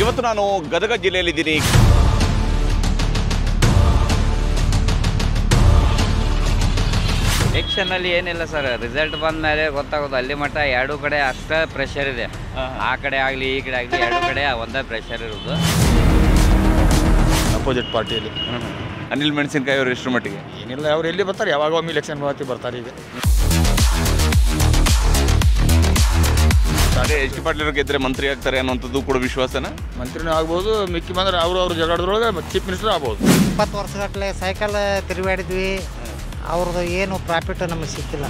ಇವತ್ತು ನಾನು ಗದಗ ಜಿಲ್ಲೆಯಲ್ಲಿದ್ದೀನಿ. ಎಲೆಕ್ಷನ್ನಲ್ಲಿ ಏನಿಲ್ಲ ಸರ್, ರಿಸಲ್ಟ್ ಬಂದ ಮೇಲೆ ಗೊತ್ತಾಗೋದು. ಅಲ್ಲಿ ಮಟ್ಟ ಎರಡೂ ಕಡೆ ಅಷ್ಟೇ ಪ್ರೆಷರ್ ಇದೆ. ಆ ಕಡೆ ಆಗಲಿ ಈ ಕಡೆ ಆಗಲಿ ಎರಡೂ ಕಡೆ ಒಂದೇ ಪ್ರೆಷರ್ ಇರೋದು. ಅಪೋಸಿಟ್ ಪಾರ್ಟಿಯಲ್ಲಿ ಅನಿಲ್ ಮೆಣಸಿನಕಾಯಿ ಅವರು ಎಷ್ಟು ಮಟ್ಟಿಗೆ ಏನಿಲ್ಲ, ಅವ್ರು ಎಲ್ಲಿ ಬರ್ತಾರೆ, ಯಾವಾಗ ಒಮ್ಮೆ ಇಲೆಕ್ಷನ್ ಬರ್ತಾರೆ. ಈಗ ಅದೇ ಎಚ್ ಕೆ ಪಾಟೀಲ್ ಗೆದ್ದರೆ ಮಂತ್ರಿ ಆಗ್ತಾರೆ ಅನ್ನೋಂಥದ್ದು ಕೂಡ ವಿಶ್ವಾಸನ. ಮಂತ್ರಿನೂ ಆಗ್ಬೋದು, ಮಿಕ್ಕಿ ಬಂದ್ರೆ ಅವ್ರ ಜಗಳದೊಳಗೆ ಚೀಫ್ ಮಿನಿಸ್ಟರ್ ಆಗ್ಬೋದು. 20 ವರ್ಷಗಟ್ಟಲೆ ಸೈಕಲ್ ತಿರುಗಾಡಿದ್ವಿ, ಅವ್ರದ್ದು ಏನು ಪ್ರಾಫಿಟ್ ನಮಗೆ ಸಿಕ್ಕಿಲ್ಲ.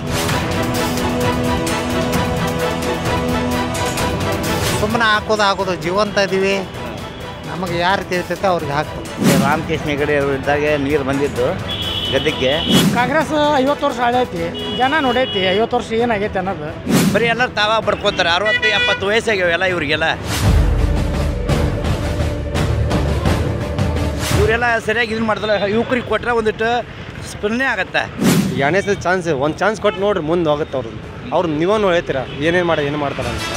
ಸುಮ್ಮನೆ ಹಾಕೋದು ಜೀವಂತ ಇದ್ದೀವಿ, ನಮಗೆ ಯಾರು ತಿಳಿತೈತೆ ಅವ್ರಿಗೆ ಹಾಕ್ಬೋದು. ರಾಮಕೃಷ್ಣ ಹೆಗಡೆ ಅವರು ಇದ್ದಾಗ ನೀರು ಬಂದಿದ್ದು ಗದ್ದೆಗೆ. ಕಾಂಗ್ರೆಸ್ 50 ವರ್ಷ ಆಳೈತಿ, ಜನ ನೋಡೈತಿ 50 ವರ್ಷ ಏನಾಗೈತೆ ಅನ್ನೋದು. ಬರೀ ಎಲ್ಲರೂ ತಾವ ಬಡ್ಕೋತಾರೆ. 60-70 ವಯಸ್ಸಾಗ್ಯಾವೆಲ್ಲ ಇವರಿಗೆಲ್ಲ. ಇವರೆಲ್ಲ ಸರಿಯಾಗಿ ಇದನ್ನು ಮಾಡ್ದಲ್ಲ. ಯುವಕರಿಗೆ ಕೊಟ್ಟರೆ ಒಂದಿಟ್ಟು ಸ್ಪಂದನೆ ಆಗತ್ತೆ. ಎರಡನೇ ಸಲ ಒಂದು ಚಾನ್ಸ್ ಕೊಟ್ಟು ನೋಡ್ರಿ, ಮುಂದೆ ಹೋಗುತ್ತೆ ಅವ್ರು ನೀವೂ ಹೇಳ್ತೀರಾ ಏನೇನು ಮಾಡ್ತಾರೆ ಅಂತ.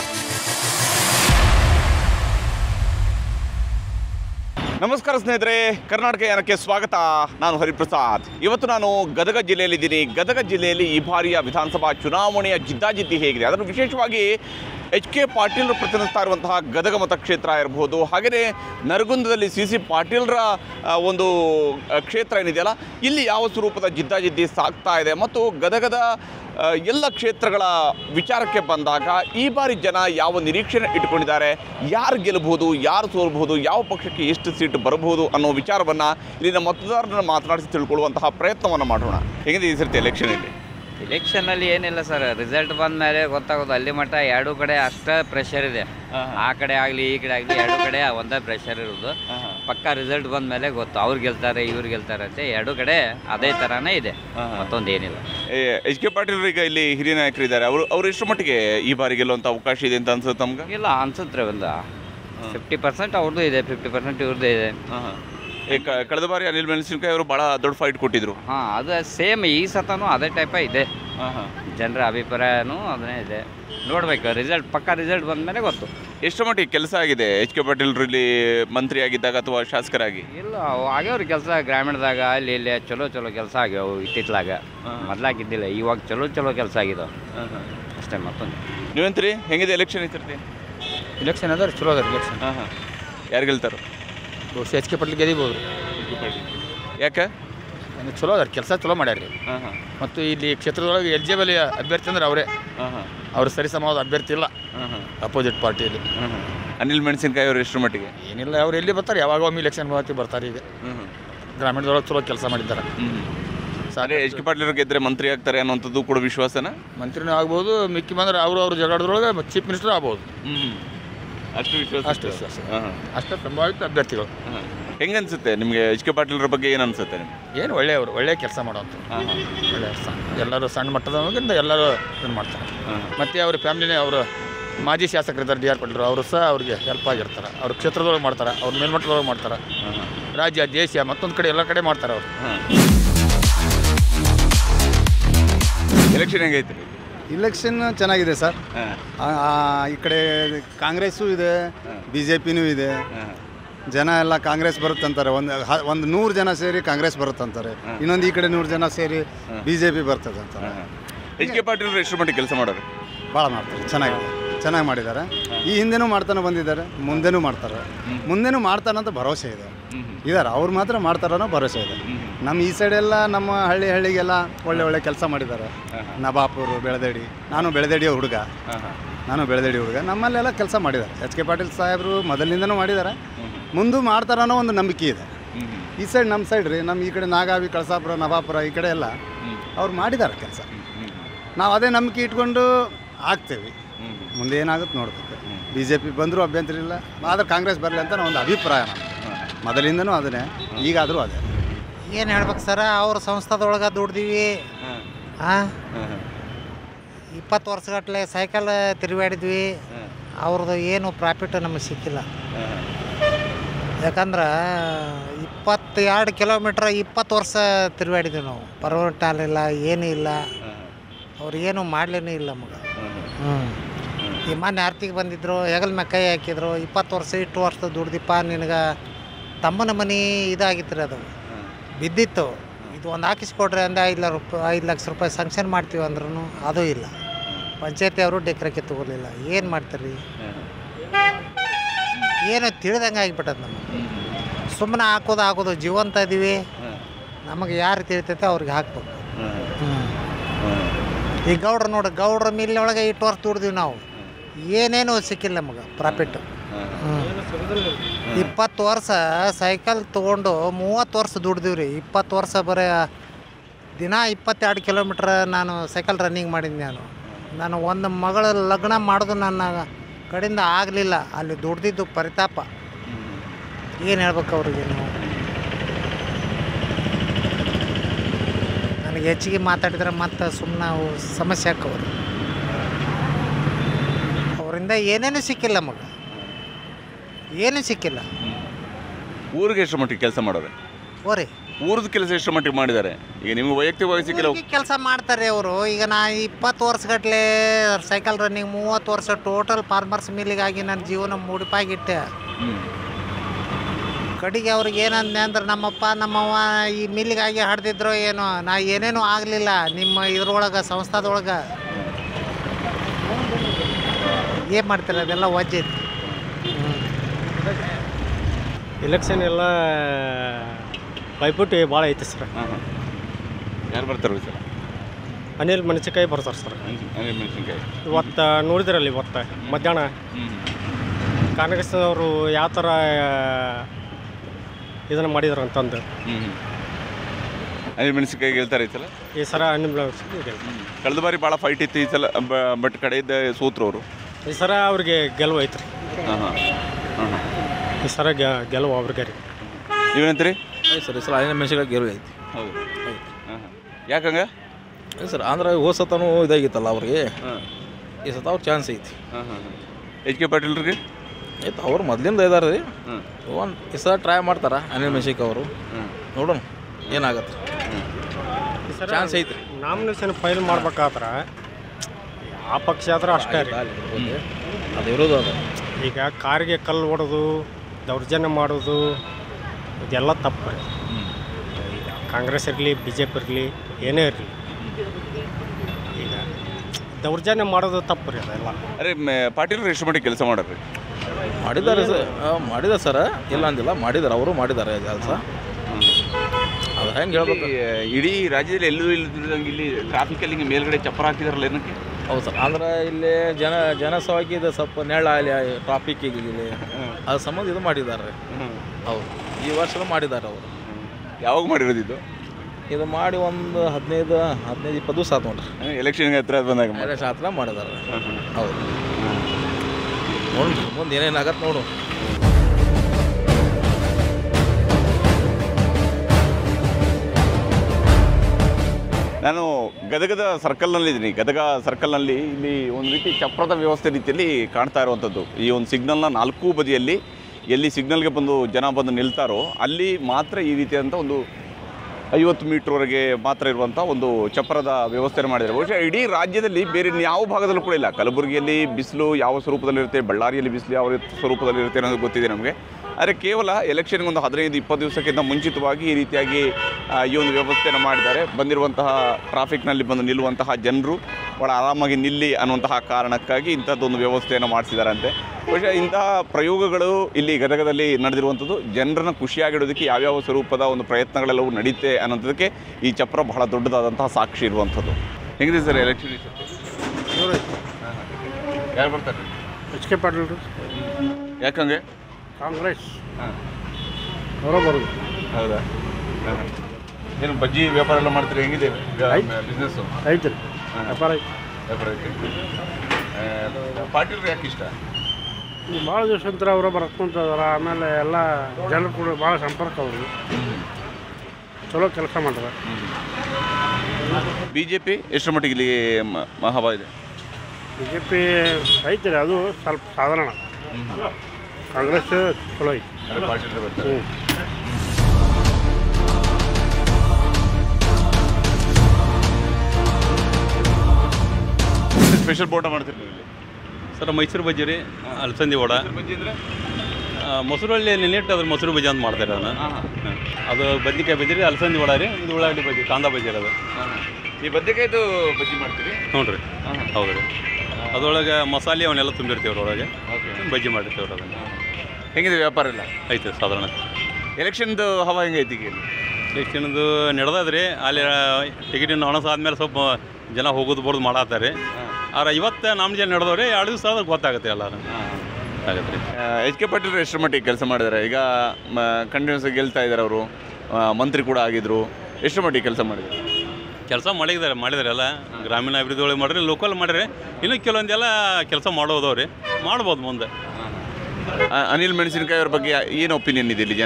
ನಮಸ್ಕಾರ ಸ್ನೇಹಿತರೆ, ಕರ್ನಾಟಕ ಯಾನಕ್ಕೆ ಸ್ವಾಗತ. ನಾನು ಹರಿಪ್ರಸಾದ್. ಇವತ್ತು ನಾನು ಗದಗ ಜಿಲ್ಲೆಯಲ್ಲಿದ್ದೀನಿ. ಗದಗ ಜಿಲ್ಲೆಯಲ್ಲಿ ಈ ಬಾರಿಯ ವಿಧಾನಸಭಾ ಚುನಾವಣೆಯ ಜಿದ್ದಾಜಿದ್ದಿ ಹೇಗಿದೆ, ಅದನ್ನು ವಿಶೇಷವಾಗಿ ಎಚ್ ಕೆ ಪಾಟೀಲ್ರು ಪ್ರತಿನಿಧಿಸ್ತಾ ಇರುವಂತಹ ಗದಗ ಮತಕ್ಷೇತ್ರ ಇರಬಹುದು, ಹಾಗೆಯೇ ನರಗುಂದದಲ್ಲಿ ಸಿ ಪಾಟೀಲ್ರ ಒಂದು ಕ್ಷೇತ್ರ ಏನಿದೆಯಲ್ಲ, ಇಲ್ಲಿ ಯಾವ ಸ್ವರೂಪದ ಜಿದ್ದಾಜಿದ್ದಿ ಸಾಗ್ತಾ ಇದೆ ಮತ್ತು ಗದಗದ ಎಲ್ಲ ಕ್ಷೇತ್ರಗಳ ವಿಚಾರಕ್ಕೆ ಬಂದಾಗ ಈ ಬಾರಿ ಜನ ಯಾವ ನಿರೀಕ್ಷೆ ಇಟ್ಕೊಂಡಿದ್ದಾರೆ, ಯಾರು ಗೆಲ್ಲಬಹುದು, ಯಾರು ಸೋಲಬಹುದು, ಯಾವ ಪಕ್ಷಕ್ಕೆ ಎಷ್ಟು ಸೀಟ್ ಬರಬಹುದು ಅನ್ನೋ ವಿಚಾರವನ್ನು ಇಲ್ಲಿನ ಮತದಾರರನ್ನು ಮಾತನಾಡಿಸಿ ತಿಳ್ಕೊಳ್ಳುವಂತಹ ಪ್ರಯತ್ನವನ್ನು ಮಾಡೋಣ. ಹೇಗಿದೆ ಈ ಸರ್ತಿ ಎಲೆಕ್ಷನ್ನಲ್ಲಿ ಏನಿಲ್ಲ ಸರ್, ರಿಸಲ್ಟ್ ಬಂದ ಮೇಲೆ ಗೊತ್ತಾಗೋದು. ಅಲ್ಲಿ ಮಟ್ಟ ಎರಡೂ ಕಡೆ ಅಷ್ಟೇ ಪ್ರೆಷರ್ ಇದೆ. ಆ ಕಡೆ ಆಗಲಿ ಈ ಕಡೆ ಆಗಲಿ ಎರಡೂ ಕಡೆ ಒಂದೇ ಪ್ರೆಷರ್ ಇರೋದು. ಪಕ್ಕ ರಿಸಲ್ಟ್ ಬಂದ ಮೇಲೆ ಗೊತ್ತು, ಅವ್ರು ಗೆಲ್ತಾರೆ ಇವ್ರು ಗೆಲ್ತಾರೆ ಅಂತ. ಎರಡೂ ಕಡೆ ಅದೇ ಥರನೇ ಇದೆ, ಮತ್ತೊಂದು ಏನಿಲ್ಲ. ಎಚ್ ಕೆ ಪಾಟೀಲ್ ಈಗ ಇಲ್ಲಿ ಹಿರಿಯ ನಾಯಕರಿದ್ದಾರೆ, ಅವರು ಎಷ್ಟು ಮಟ್ಟಿಗೆ ಈ ಬಾರಿ ಗೆಲ್ಲುವಂಥ ಅವಕಾಶ ಇದೆ ಅಂತ ಅನ್ಸುತ್ತೆ ನಮ್ಗೆ? ಇಲ್ಲ ಅನ್ಸುತ್ತೆ, ಒಂದು 50% ಅವ್ರದ್ದು ಇದೆ, 50% ಇವ್ರದ್ದು ಇದೆ. ಕಳೆದ ಬಾರಿ ಅನಿಲ್ ಮೆಣಸಿನಕಾಯಿ ಅವರು ಭಾಳ ದೊಡ್ಡ ಫೈಟ್ ಕೊಟ್ಟಿದ್ರು. ಅದು ಸೇಮ್ ಈ ಸತನೂ ಅದೇ ಟೈಪ ಇದೆ. ಜನರ ಅಭಿಪ್ರಾಯನೂ ಅದನ್ನೇ ಇದೆ. ನೋಡ್ಬೇಕು, ಪಕ್ಕ ರಿಸಲ್ಟ್ ಬಂದ ಮೇಲೆ ಗೊತ್ತು ಎಷ್ಟು ಮಟ್ಟಿಗೆ ಕೆಲಸ ಆಗಿದೆ ಎಚ್ ಕೆ ಪಾಟೀಲ್ರು ಇಲ್ಲಿ ಮಂತ್ರಿ ಆಗಿದ್ದಾಗ ಅಥವಾ ಶಾಸಕರಾಗಿ. ಇಲ್ಲ ಆಗ್ಯಾವ್ರಿ ಕೆಲಸ, ಗ್ರಾಮೀಣದಾಗ ಅಲ್ಲಿ ಇಲ್ಲಿ ಚಲೋ ಕೆಲಸ ಆಗ್ಯಾವ. ಇತ್ತಿತ್ಲಾಗ ಮೊದ್ಲಾಗಿದ್ದಿಲ್ಲ, ಇವಾಗ ಚಲೋ ಕೆಲಸ ಆಗಿದಾವೆ ಅಷ್ಟೇ. ಮತ್ತೊಂದು ನೀವಂತ್ರಿ ಹೆಂಗಿದೆ ಎಲೆಕ್ಷನ್ ಇರ್ತೀರಿ? ಇಲೆಕ್ಷನ್ ಅದ ಚಲೋ ಅದ ಇಲೆಕ್ಷನ್. ಯಾರು ಗೆಲ್ತಾರೋ? ಎಚ್ ಕೆ ಪಾಟೀಲ್ ಗೆದಿಬೋದು. ಯಾಕೆ? ಚಲೋ ಅದಾರ, ಕೆಲಸ ಚಲೋ ಮಾಡ್ಯಾರ್ರಿ. ಮತ್ತು ಇಲ್ಲಿ ಕ್ಷೇತ್ರದೊಳಗೆ ಎಲಿಜಿಬಲ್ ಅಭ್ಯರ್ಥಿ ಅಂದ್ರೆ ಅವರೇ. ಅವ್ರು ಸರಿಸಮವಾದ ಅಭ್ಯರ್ಥಿ ಇಲ್ಲ ಅಪೋಸಿಟ್ ಪಾರ್ಟಿಯಲ್ಲಿ. ಅನಿಲ್ ಮೆಣಸಿನಕಾಯಿ ಅವರು ಎಷ್ಟು ಮಟ್ಟಿಗೆ? ಏನಿಲ್ಲ, ಅವ್ರು ಎಲ್ಲಿ ಬರ್ತಾರೆ, ಯಾವಾಗ ಒಮ್ಮೆ ಇಲೆಕ್ಷನ್ ಬರ್ತಾರೆ. ಈಗ ಗ್ರಾಮೀಣದೊಳಗೆ ಚಲೋ ಕೆಲಸ ಮಾಡಿದ್ದಾರೆ. ಅದೇ ಎಚ್ ಕೆ ಪಾಟೀಲ್ ಗೆದ್ದರೆ ಮಂತ್ರಿ ಆಗ್ತಾರೆ ಅನ್ನೋಂಥದ್ದು ಕೂಡ ವಿಶ್ವಾಸನ. ಮಂತ್ರಿನೂ ಆಗ್ಬೋದು, ಮಿಕ್ಕಿ ಬಂದ್ರೆ ಅವ್ರ ಜಗಳದೊಳಗೆ ಚೀಫ್ ಮಿನಿಸ್ಟರ್ ಆಗ್ಬೋದು. ಅಷ್ಟು ವಿಶ್ವಾಸ. ಅಷ್ಟೇ ಸಂಭಾವಿತ ಅಭ್ಯರ್ಥಿಗಳು. ಹೆಂಗೆ ಅನ್ಸುತ್ತೆ ನಿಮಗೆ ಎಚ್ ಕೆ ಪಾಟೀಲ್ರ ಬಗ್ಗೆ? ಏನು ಅನ್ಸುತ್ತೆ ನಿಮ್ಗೆ? ಏನು ಒಳ್ಳೆಯವರು, ಒಳ್ಳೆಯ ಕೆಲಸ ಮಾಡೋಂಥ, ಒಳ್ಳೆಯ ಎಲ್ಲರೂ ಸಣ್ಣ ಮಟ್ಟದವರಿಂದ ಎಲ್ಲರೂ ಇದನ್ನು ಮಾಡ್ತಾರೆ. ಮತ್ತು ಅವ್ರ ಫ್ಯಾಮಿಲಿನೇ, ಅವರು ಮಾಜಿ ಶಾಸಕರಿದ್ದಾರೆ ಡಿ ಆರ್ ಪಾಟೀಲ್, ಅವರು ಸಹ ಅವ್ರಿಗೆ ಹೆಲ್ಪ್ ಆಗಿರ್ತಾರೆ. ಅವ್ರ ಕ್ಷೇತ್ರದೊಳಗೆ ಮಾಡ್ತಾರೆ, ಅವ್ರ ಮೇಲ್ಮಟ್ಟದೊಳಗೆ ಮಾಡ್ತಾರೆ, ರಾಜ್ಯ ದೇಶ ಮತ್ತೊಂದು ಕಡೆ ಎಲ್ಲ ಕಡೆ ಮಾಡ್ತಾರೆ ಅವರು. ಎಲೆಕ್ಷನ್ ಹೆಂಗೈತೆ? ಇಲೆಕ್ಷನ್ ಚೆನ್ನಾಗಿದೆ ಸರ್. ಈ ಕಡೆ ಕಾಂಗ್ರೆಸ್ಸು ಇದೆ, BJPನೂ ಇದೆ. ಜನ ಎಲ್ಲ ಕಾಂಗ್ರೆಸ್ ಬರುತ್ತಂತಾರೆ. ಒಂದು 100 ಜನ ಸೇರಿ ಕಾಂಗ್ರೆಸ್ ಬರುತ್ತಂತಾರೆ, ಇನ್ನೊಂದು ಈ ಕಡೆ 100 ಜನ ಸೇರಿ BJP ಬರ್ತದೆ ಅಂತಾರೆ. ಎಚ್ ಕೆ ಪಾಟೀಲ್ ಎಷ್ಟು ಮಟ್ಟಿಗೆ ಕೆಲಸ ಮಾಡೋರು? ಭಾಳ ಮಾಡ್ತಾರೆ, ಚೆನ್ನಾಗಿ ಮಾಡಿದ್ದಾರೆ. ಈ ಹಿಂದೆನೂ ಮಾಡ್ತಾನೆ ಬಂದಿದ್ದಾರೆ, ಮುಂದೆನೂ ಮಾಡ್ತಾರೆ, ಮುಂದೆನೂ ಮಾಡ್ತಾನಂತ ಭರವಸೆ ಇದೆ. ಅವ್ರು ಮಾತ್ರ ಮಾಡ್ತಾರನ್ನೋ ಭರವಸೆ ಇದೆ. ನಮ್ಮ ಈ ಸೈಡೆಲ್ಲ ನಮ್ಮ ಹಳ್ಳಿಗೆಲ್ಲ ಒಳ್ಳೆ ಕೆಲಸ ಮಾಡಿದ್ದಾರೆ. ನವಾಪುರ, ಬೆಳದಡಿ, ನಾನು ಬೆಳದಡಿ ಹುಡುಗ, ನಮ್ಮಲ್ಲೆಲ್ಲ ಕೆಲಸ ಮಾಡಿದ್ದಾರೆ. ಎಚ್ ಕೆ ಪಾಟೀಲ್ ಸಾಹೇಬರು ಮೊದಲಿನಿಂದನೂ ಮಾಡಿದ್ದಾರೆ, ಮುಂದೆ ಮಾಡ್ತಾರನ್ನೋ ಒಂದು ನಂಬಿಕೆ ಇದೆ. ಈ ಸೈಡ್ ನಮ್ಮ ಸೈಡ್ ರೀ, ನಮ್ಮ ಈ ಕಡೆ ನಾಗಾವಿ, ಕಳಸಾಪುರ, ನವಾಪುರ ಈ ಕಡೆ ಎಲ್ಲ ಅವ್ರು ಮಾಡಿದ್ದಾರೆ ಕೆಲಸ. ನಾವು ಅದೇ ನಂಬಿಕೆ ಇಟ್ಕೊಂಡು ಆಗ್ತೇವೆ. ಮುಂದೆ ಏನಾಗುತ್ತೆ ನೋಡ್ಬೇಕು. BJP ಬಂದರೂ ಅಭ್ಯಂತರ ಇಲ್ಲ, ಆದರೆ ಕಾಂಗ್ರೆಸ್ ಬರಲಿ ಅಂತ ಒಂದು ಅಭಿಪ್ರಾಯ. ಮೊದಲಿಂದನೂ ಅದನ್ನೇ, ಈಗಾದರೂ ಅದೇ. ಏನು ಹೇಳ್ಬೇಕು ಸರ, ಅವ್ರ ಸಂಸ್ಥಾದೊಳಗೆ ದುಡ್ದೀವಿ. 20 ವರ್ಷಗಟ್ಟಲೆ ಸೈಕಲ್ ತಿರುಗಾಡಿದ್ವಿ, ಅವ್ರದ್ದು ಏನು ಪ್ರಾಫಿಟ್ ನಮಗೆ ಸಿಕ್ಕಿಲ್ಲ. ಯಾಕಂದ್ರೆ 22 ಕಿಲೋಮೀಟ್ರ್ 20 ವರ್ಷ ತಿರುಗಾಡಿದ್ವಿ ನಾವು. ಪರ್ವರ್ಟ್ ಇಲ್ಲ, ಏನೂ ಇಲ್ಲ, ಅವ್ರು ಏನು ಮಾಡ್ಲೇನೂ ಇಲ್ಲ ಮಗ. ಈ ಮೊನ್ನೆ ಆರ್ತಿಗೆ ಬಂದಿದ್ರು ಹೆಗಲ್ ಮ್ಯಾಗ ಕೈ ಹಾಕಿದ್ರು 20 ವರ್ಷ ಇಷ್ಟು ವರ್ಷದ ದುಡ್ದಿಪ್ಪ ನಿನಗೆ ತಮ್ಮನ ಮನೆ ಇದಾಗಿತ್ತು ರೀ ಅದು ಬಿದ್ದಿತ್ತು ಇದು ಒಂದು ಹಾಕಿಸ್ಕೊಡ್ರಿ ಅಂದೆ 5 ಲಕ್ಷ ರೂಪಾಯಿ ಸ್ಯಾಂಕ್ಷನ್ ಮಾಡ್ತೀವಿ ಅಂದ್ರೂ ಅದು ಇಲ್ಲ ಪಂಚಾಯತಿ ಅವರು ಡೆಕ್ರಕ್ಕೆ ತಗೋಲಿಲ್ಲ ಏನು ಮಾಡ್ತೀರಿ ಏನೋ ತಿಳಿದಂಗೆ ಆಗಿಬಿಟ್ಟದ ನಮಗೆ ಸುಮ್ಮನೆ ಹಾಕೋದು ಜೀವಂತ ಇದೀವಿ ನಮಗೆ ಯಾರು ತಿಳಿತೈತೆ ಅವ್ರಿಗೆ ಹಾಕ್ಬೇಕು ಈ ಗೌಡ್ರು ನೋಡಿ ಗೌಡ್ರ ಮಿಲ್ಲೊಳಗೆ ಇಟ್ಟು ವರ್ಷ ದುಡ್ದಿವಿ ನಾವು ಏನೇನು ಸಿಕ್ಕಿಲ್ಲ ನಮಗೆ ಪ್ರಾಫಿಟ್ಟು 20 ವರ್ಷ ಸೈಕಲ್ ತೊಗೊಂಡು 30 ವರ್ಷ ದುಡ್ದೀವಿ ರೀ 20 ವರ್ಷ ಬರೀ ದಿನ 22 ಕಿಲೋಮೀಟ್ರ್ ನಾನು ಸೈಕಲ್ ರನ್ನಿಂಗ್ ಮಾಡಿದ್ದೆ ನಾನು ಒಂದು ಮಗಳ ಲಗ್ನ ಮಾಡೋದು ನನ್ನ ಕಡೆಯಿಂದ ಆಗಲಿಲ್ಲ ಅಲ್ಲಿ ದುಡ್ದಿದ್ದು ಪರಿತಾಪ ಏನು ಹೇಳ್ಬೇಕು ಅವ್ರಿಗೆ ನಾವು ನನಗೆ ಹೆಚ್ಚಿಗೆ ಮಾತಾಡಿದ್ರೆ ಮತ್ತೆ ಸುಮ್ಮನೆ ಅವು ಸಮಸ್ಯೆ ಹಾಕವ್ರು ಅವರಿಂದ ಏನೇನು ಸಿಕ್ಕಿಲ್ಲ ನಮಗೆ ಏನೂ ಸಿಕ್ಕಿಲ್ಲ ಊರಿಗೆ ಎಷ್ಟು ಮಟ್ಟಿಗೆ ಕೆಲಸ ಮಾಡೋರೆ ಓರಿ ಊರದ ಕೆಲಸ ಎಷ್ಟು ಮಟ್ಟಿಗೆ ಮಾಡಿದ್ದಾರೆ ಈಗ ನಿಮ್ಗೆ ವೈಯಕ್ತಿಕವಾಗಿ ಸಿಕ್ಕಿಲ್ಲ ಕೆಲಸ ಮಾಡ್ತಾರೆ ಅವರು ಈಗ ನಾ 20 ವರ್ಷಗಟ್ಟಲೆ ಸೈಕಲ್ ರನ್ನಿಂಗ್ 30 ವರ್ಷ ಟೋಟಲ್ ಫಾರ್ಮರ್ಸ್ ಮಿಲ್ಲಿಗಾಗಿ ನನ್ನ ಜೀವನ ಮುಡಿಪಾಗಿಟ್ಟೆ ಕಡೆಗೆ ಅವ್ರಿಗೆ ಏನಂದೆ ಅಂದ್ರೆ ನಮ್ಮಪ್ಪ ನಮ್ಮವ್ವ ಈ ಮಿಲ್ಲಿಗಾಗಿ ಹಾಡ್ದಿದ್ರು ಏನೋ ನಾ ಏನೇನೂ ಆಗಲಿಲ್ಲ ನಿಮ್ಮ ಇದ್ರೊಳಗೆ ಸಂಸ್ಥಾದೊಳಗೆ ಏನು ಮಾಡ್ತಾರೆ ಅದೆಲ್ಲ ವಜ್ಜೈತಿ ಎಲೆಕ್ಷನ್ ಎಲ್ಲ ಪೈಪೋಟಿ ಭಾಳ ಐತಿ ಸರ್ ಯಾರು ಬರ್ತಾರೆ ಸರ್ ಅನಿಲ್ ಮೆಣಸಿನ್ಕಾಯಿ ಬರ್ತಾರೆ ಸರ್ ಮೆಣಸಿನ್ಕಾಯಿ ಇವತ್ತು ನೋಡಿದ್ರಲ್ಲ ಇವತ್ತು ಮಧ್ಯಾಹ್ನ ಕಾಂಗ್ರೆಸ್ ಅವರು ಯಾವ ಥರ ಇದನ್ನು ಮಾಡಿದ್ರು ಅಂತಂದು ಅನಿಲ್ ಮೆಣಸಿನ್ಕಾಯಿ ಹೇಳ್ತಾರೆ ಈ ಸಲ ಈ ಸರ ಅನಿಲ್ ಮೆಣಸಿನ್ಕಾಯಿ ಕಳೆದ ಬಾರಿ ಭಾಳ ಫೈಟ್ ಇತ್ತು ಈ ಸಲ ಬಟ್ ಕಡೆಯಿಂದ ಸೋತ್ರು ಅವರು ಈ ಸರ ಅವ್ರಿಗೆ ಗೆಲುವು ಐತ್ರಿ ಈ ಸರ ಗೆಲುವು ಅವ್ರಿಗೆ ರೀ ನೀವೇನಂತೀರಿ ಸರ್ ಈ ಸಲ ಅನಿಲ್ ಮೆಣಸಿನ್ಕಾಯಿ ಗೆಲುವು ಐತಿ ಹೌದು ಯಾಕಂಗ ಸರ್ ಅಂದ್ರೆ ಹೋದ ಸತನೂ ಇದಾಗಿತ್ತಲ್ಲ ಅವ್ರಿಗೆ ಈ ಸತ ಅವ್ರ ಚಾನ್ಸ್ ಐತಿ H.K. ಪಾಟೀಲ್ರಿಗೆ ಆಯ್ತು ಅವ್ರು ಮೊದಲಿಂದ ಇದಾರೆ ರೀ ಒಂದು ಈ ಸಲ ಟ್ರೈ ಮಾಡ್ತಾರೆ ಅನಿಲ್ ಮೆಣಸಿನ್ಕಾಯಿ ಅವರು ನೋಡೋಣ ಏನಾಗತ್ತೆ ಚಾನ್ಸ್ ಐತಿ ನಾಮಿನೇಷನ್ ಫೈಲ್ ಮಾಡ್ಬೇಕಾದ್ರೆ ಆ ಪಕ್ಷ ಆದ್ರೆ ಅಷ್ಟೇ ರೀ ಅದು ಇರೋದು ಅದು ಈಗ ಕಾರಿಗೆ ಕಲ್ಲು ಹೊಡೋದು ದೌರ್ಜನ್ಯ ಮಾಡೋದು ಇದೆಲ್ಲ ತಪ್ಪು ರೀ ಈಗ ಕಾಂಗ್ರೆಸ್ ಇರಲಿ BJP ಇರಲಿ ಏನೇ ಇರಲಿ ಈಗ ದೌರ್ಜನ್ಯ ಮಾಡೋದು ತಪ್ಪು ರೀ ಅದೆಲ್ಲ ಅರೆ ಪಾಟೀಲ್ರು ಎಷ್ಟು ಮಟ್ಟಿಗೆ ಕೆಲಸ ಮಾಡ್ರಿ ಮಾಡಿದ್ದಾರೆ ಸರ್ ಮಾಡಿದ್ದಾರೆ ಸರ್ ಇಲ್ಲ ಅಂದಿಲ್ಲ ಮಾಡಿದ್ದಾರೆ ಅವರು ಮಾಡಿದ್ದಾರೆ ಕೆಲಸ ಅದು ಹೆಂಗೆ ಹೇಳ್ಬೇಕು ಇಡೀ ರಾಜ್ಯದಲ್ಲಿ ಎಲ್ಲೂ ಇಲ್ಲದಂಗೆ ಇಲ್ಲಿ ಟ್ರಾಫಿಕಲ್ಲಿ ಹಿಂಗೆ ಮೇಲ್ಗಡೆ ಚಪ್ಪರ ಹಾಕಿದಾರಲ್ಲ ಏನಕ್ಕೆ ಹೌದು ಸರ್ ಅಂದ್ರೆ ಇಲ್ಲಿ ಜನಸವಾಗಿ ಇದು ಸ್ವಲ್ಪ ನೆರಳಾಗಲಿ ಟ್ರಾಫಿಕ್ಕಿಗೆ ಇಲ್ಲಿ ಅದ್ರ ಸಂಬಂಧ ಇದು ಮಾಡಿದ್ದಾರೆ ಹೌದು ಈ ವರ್ಷನೂ ಮಾಡಿದ್ದಾರೆ ಅವರು ಯಾವಾಗ ಮಾಡಿರೋದು ಇದು ಮಾಡಿ ಒಂದು 15-20 ದಿವಸ ಆಯ್ತು ನೋಡ್ರಿ ಎಲೆಕ್ಷನ್ಗೆ ಹತ್ರ ಬಂದಾಗ ಹತ್ರ ಮಾಡಿದ್ದಾರೆ ಹೌದು ನೋಡ್ರಿ ಮುಂದೆ ಏನೇನಾಗತ್ತೆ ನೋಡು ನಾನು ಗದಗದ ಸರ್ಕಲ್ನಲ್ಲಿದ್ದೀನಿ ಗದಗ ಸರ್ಕಲ್ನಲ್ಲಿ ಇಲ್ಲಿ ಒಂದು ರೀತಿ ಚಪ್ರದ ವ್ಯವಸ್ಥೆ ರೀತಿಯಲ್ಲಿ ಕಾಣ್ತಾ ಇರುವಂಥದ್ದು ಈ ಒಂದು ಸಿಗ್ನಲ್ನ 4 ಬದಿಯಲ್ಲಿ ಎಲ್ಲಿ ಸಿಗ್ನಲ್ಗೆ ಬಂದು ಜನ ಬಂದು ನಿಲ್ತಾರೋ ಅಲ್ಲಿ ಮಾತ್ರ ಈ ರೀತಿಯಾದಂಥ ಒಂದು 50 ಮೀಟ್ರ್ವರೆಗೆ ಮಾತ್ರ ಇರುವಂಥ ಒಂದು ಚಪ್ಪರದ ವ್ಯವಸ್ಥೆ ಮಾಡಿದ್ದಾರೆ ಬಹುಶಃ ಇಡೀ ರಾಜ್ಯದಲ್ಲಿ ಬೇರೆ ಯಾವ ಭಾಗದಲ್ಲೂ ಕೂಡ ಇಲ್ಲ ಕಲಬುರಗಿಯಲ್ಲಿ ಬಿಸಿಲು ಯಾವ ಸ್ವರೂಪದಲ್ಲಿರುತ್ತೆ ಬಳ್ಳಾರಿಯಲ್ಲಿ ಬಿಸಿಲು ಯಾವ ಸ್ವರೂಪದಲ್ಲಿರುತ್ತೆ ಅನ್ನೋದು ಗೊತ್ತಿದೆ ನಮಗೆ ಆದರೆ ಕೇವಲ ಎಲೆಕ್ಷನ್ಗೆ ಒಂದು 15-20 ದಿವಸಕ್ಕಿಂತ ಮುಂಚಿತವಾಗಿ ಈ ರೀತಿಯಾಗಿ ಈ ಒಂದು ವ್ಯವಸ್ಥೆಯನ್ನು ಮಾಡಿದ್ದಾರೆ ಬಂದಿರುವಂತಹ ಟ್ರಾಫಿಕ್ನಲ್ಲಿ ಬಂದು ನಿಲ್ಲುವಂತಹ ಜನರು ಭಾಳ ಆರಾಮಾಗಿ ನಿಲ್ಲಿ ಅನ್ನುವಂತಹ ಕಾರಣಕ್ಕಾಗಿ ಇಂಥದ್ದೊಂದು ವ್ಯವಸ್ಥೆಯನ್ನು ಮಾಡಿಸಿದಾರಂತೆ ಬಹುಶಃ ಇಂತಹ ಪ್ರಯೋಗಗಳು ಇಲ್ಲಿ ಗದಗದಲ್ಲಿ ನಡೆದಿರುವಂಥದ್ದು ಜನರನ್ನು ಖುಷಿಯಾಗಿಡೋದಕ್ಕೆ ಯಾವ್ಯಾವ ಸ್ವರೂಪದ ಒಂದು ಪ್ರಯತ್ನಗಳೆಲ್ಲವೂ ನಡೀತೆ ಅನ್ನೋದಕ್ಕೆ ಈ ಚಪ್ರ ಬಹಳ ದೊಡ್ಡದಾದಂತಹ ಸಾಕ್ಷಿ ಇರುವಂಥದ್ದು ಹೆಂಗಿದೆ ಸರ್ ಎಲೆಕ್ಷನ್ ಯಾರು ಬರ್ತಾರೆ H.K. ಪಾಟೀಲ್ ಯಾಕಂಗೆ ಕಾಂಗ್ರೆಸ್ ಅವರ ಬರೋದು ಹೌದಾ ಏನು ಬಜ್ಜಿ ವ್ಯಾಪಾರ ಎಲ್ಲ ಮಾಡ್ತೀರಿ ಹೆಂಗಿದೆ ಬಿಸ್ನೆಸ್ಸು ಐತೆ ರೀ ವ್ಯಾಪಾರ ಐತೆ ವ್ಯಾಪಾರ ಐತೆ ಪಾಟೀಲ್ರು ಯಾಕೆ ಇಷ್ಟ ಭಾಳ ದಿವಸ ನಂತರ ಅವರು ಬರ್ಕೊಂತದಾರ ಆಮೇಲೆ ಎಲ್ಲ ಜನರು ಕೂಡ ಭಾಳ ಸಂಪರ್ಕ ಅವ್ರಿಗೆ ಚಲೋ ಕೆಲಸ ಮಾಡ್ತಾರೆ BJP ಎಷ್ಟು ಮಟ್ಟಿಗೆ ಇಲ್ಲಿ ಹವಾ ಇದೆ BJP ಐತೆ ರೀ ಅದು ಸ್ವಲ್ಪ ಸಾಧಾರಣ ಕಾಂಗ್ರೆಸ್ ಚಲೋ ಐತಿ ಸ್ಪೆಷಲ್ ಬೋಟ ಮಾಡ್ತೀರಿ ಇಲ್ಲಿ ಸರ್ ಮೈಸೂರು ಬಜ್ಜಿ ರೀ, ಅಲಸಂದಿ ವಡ, ಮೊಸರಲ್ಲಿ ನೆನೆಟ್ಟು ಅದ್ರ ಮೊಸರು ಬಜ್ಜಿ ಅಂತ ಮಾಡ್ತಾರೆ ಅದನ್ನು. ಅದು ಬದ್ನಿಕಾಯಿ ಬಜ್ಜಿ ರೀ, ಅಲಸಂದಿ ವಡ ರೀ, ಇದು ಉಳ್ಳಾಗಡ್ಡಿ ಬಜ್ಜಿ, ಕಾಂದ ಬಜ್ಜಿ ಅದು. ಈ ಬದ್ನೆಕಾಯ್ದು ಬಜ್ಜಿ ಮಾಡ್ತೀರಿ? ಹ್ಞೂ ರೀ, ಹೌದು ರೀ. ಅದರೊಳಗೆ ಮಸಾಲೆ ಅವನ್ನೆಲ್ಲ ತುಂಬಿರ್ತೀವಿ ಒಳಗೆ, ಬಜ್ಜಿ ಮಾಡಿರ್ತೀವಿ ಅದನ್ನು. ಹೆಂಗಿದೆ ವ್ಯಾಪಾರ ಎಲ್ಲ? ಐತೆ ಸಾಧಾರಣ. ಎಲೆಕ್ಷನ್ದು ಹವಾ ಹೆಂಗೈತಿ ಈಗ? ಎಲೆಕ್ಷನ್ದು ನಡೆದದ್ರಿ, ಅಲ್ಲಿ ಟಿಕೆಟ್ ಅನೌನ್ಸ್ ಆದ್ಮೇಲೆ ಸ್ವಲ್ಪ ಜನ ಹೋಗೋದು ಬರೋದು ಮಾಡತ್ತಾರೆ. ಆದ್ರೆ ಇವತ್ತು ನಮ್ಮ ಜನ ನಡೆದವ್ರಿ, 2 ದಿವಸ ಆದ್ರೆ ಗೊತ್ತಾಗುತ್ತೆ ಎಲ್ಲರೂ ಆಗುತ್ತೆ ರೀ. ಎಚ್ ಕೆ ಪಾಟೀಲ್ ಎಷ್ಟರ ಮಟ್ಟಿಗೆ ಕೆಲಸ ಮಾಡಿದ್ದಾರೆ? ಈಗ ಕಂಟಿನ್ಯೂಸ್ ಗೆಲ್ತಾ ಇದ್ದಾರೆ ಅವರು, ಮಂತ್ರಿ ಕೂಡ ಆಗಿದ್ರು. ಎಷ್ಟರ ಮಟ್ಟಿಗೆ ಕೆಲಸ ಮಾಡಿದ್ದಾರೆ? ಕೆಲಸ ಮಾಡಿದ್ದಾರೆ ಎಲ್ಲ ಗ್ರಾಮೀಣ ಅಭಿವೃದ್ಧಿ ಒಳಗೆ ಮಾಡಿರಿ, ಲೋಕಲ್ ಮಾಡಿರಿ. ಇನ್ನೂ ಕೆಲವೊಂದೆಲ್ಲ ಕೆಲಸ ಮಾಡೋದವ್ರಿ, ಮಾಡ್ಬೋದು ಮುಂದೆ. ಅನಿಲ್ ಮೆಣಸಿನಕಾಯಿ ಅವ್ರ ಬಗ್ಗೆ ಏನು ಒಪಿನಿಯನ್ ಇದೆ ಇಲ್ಲಿ ಜನ?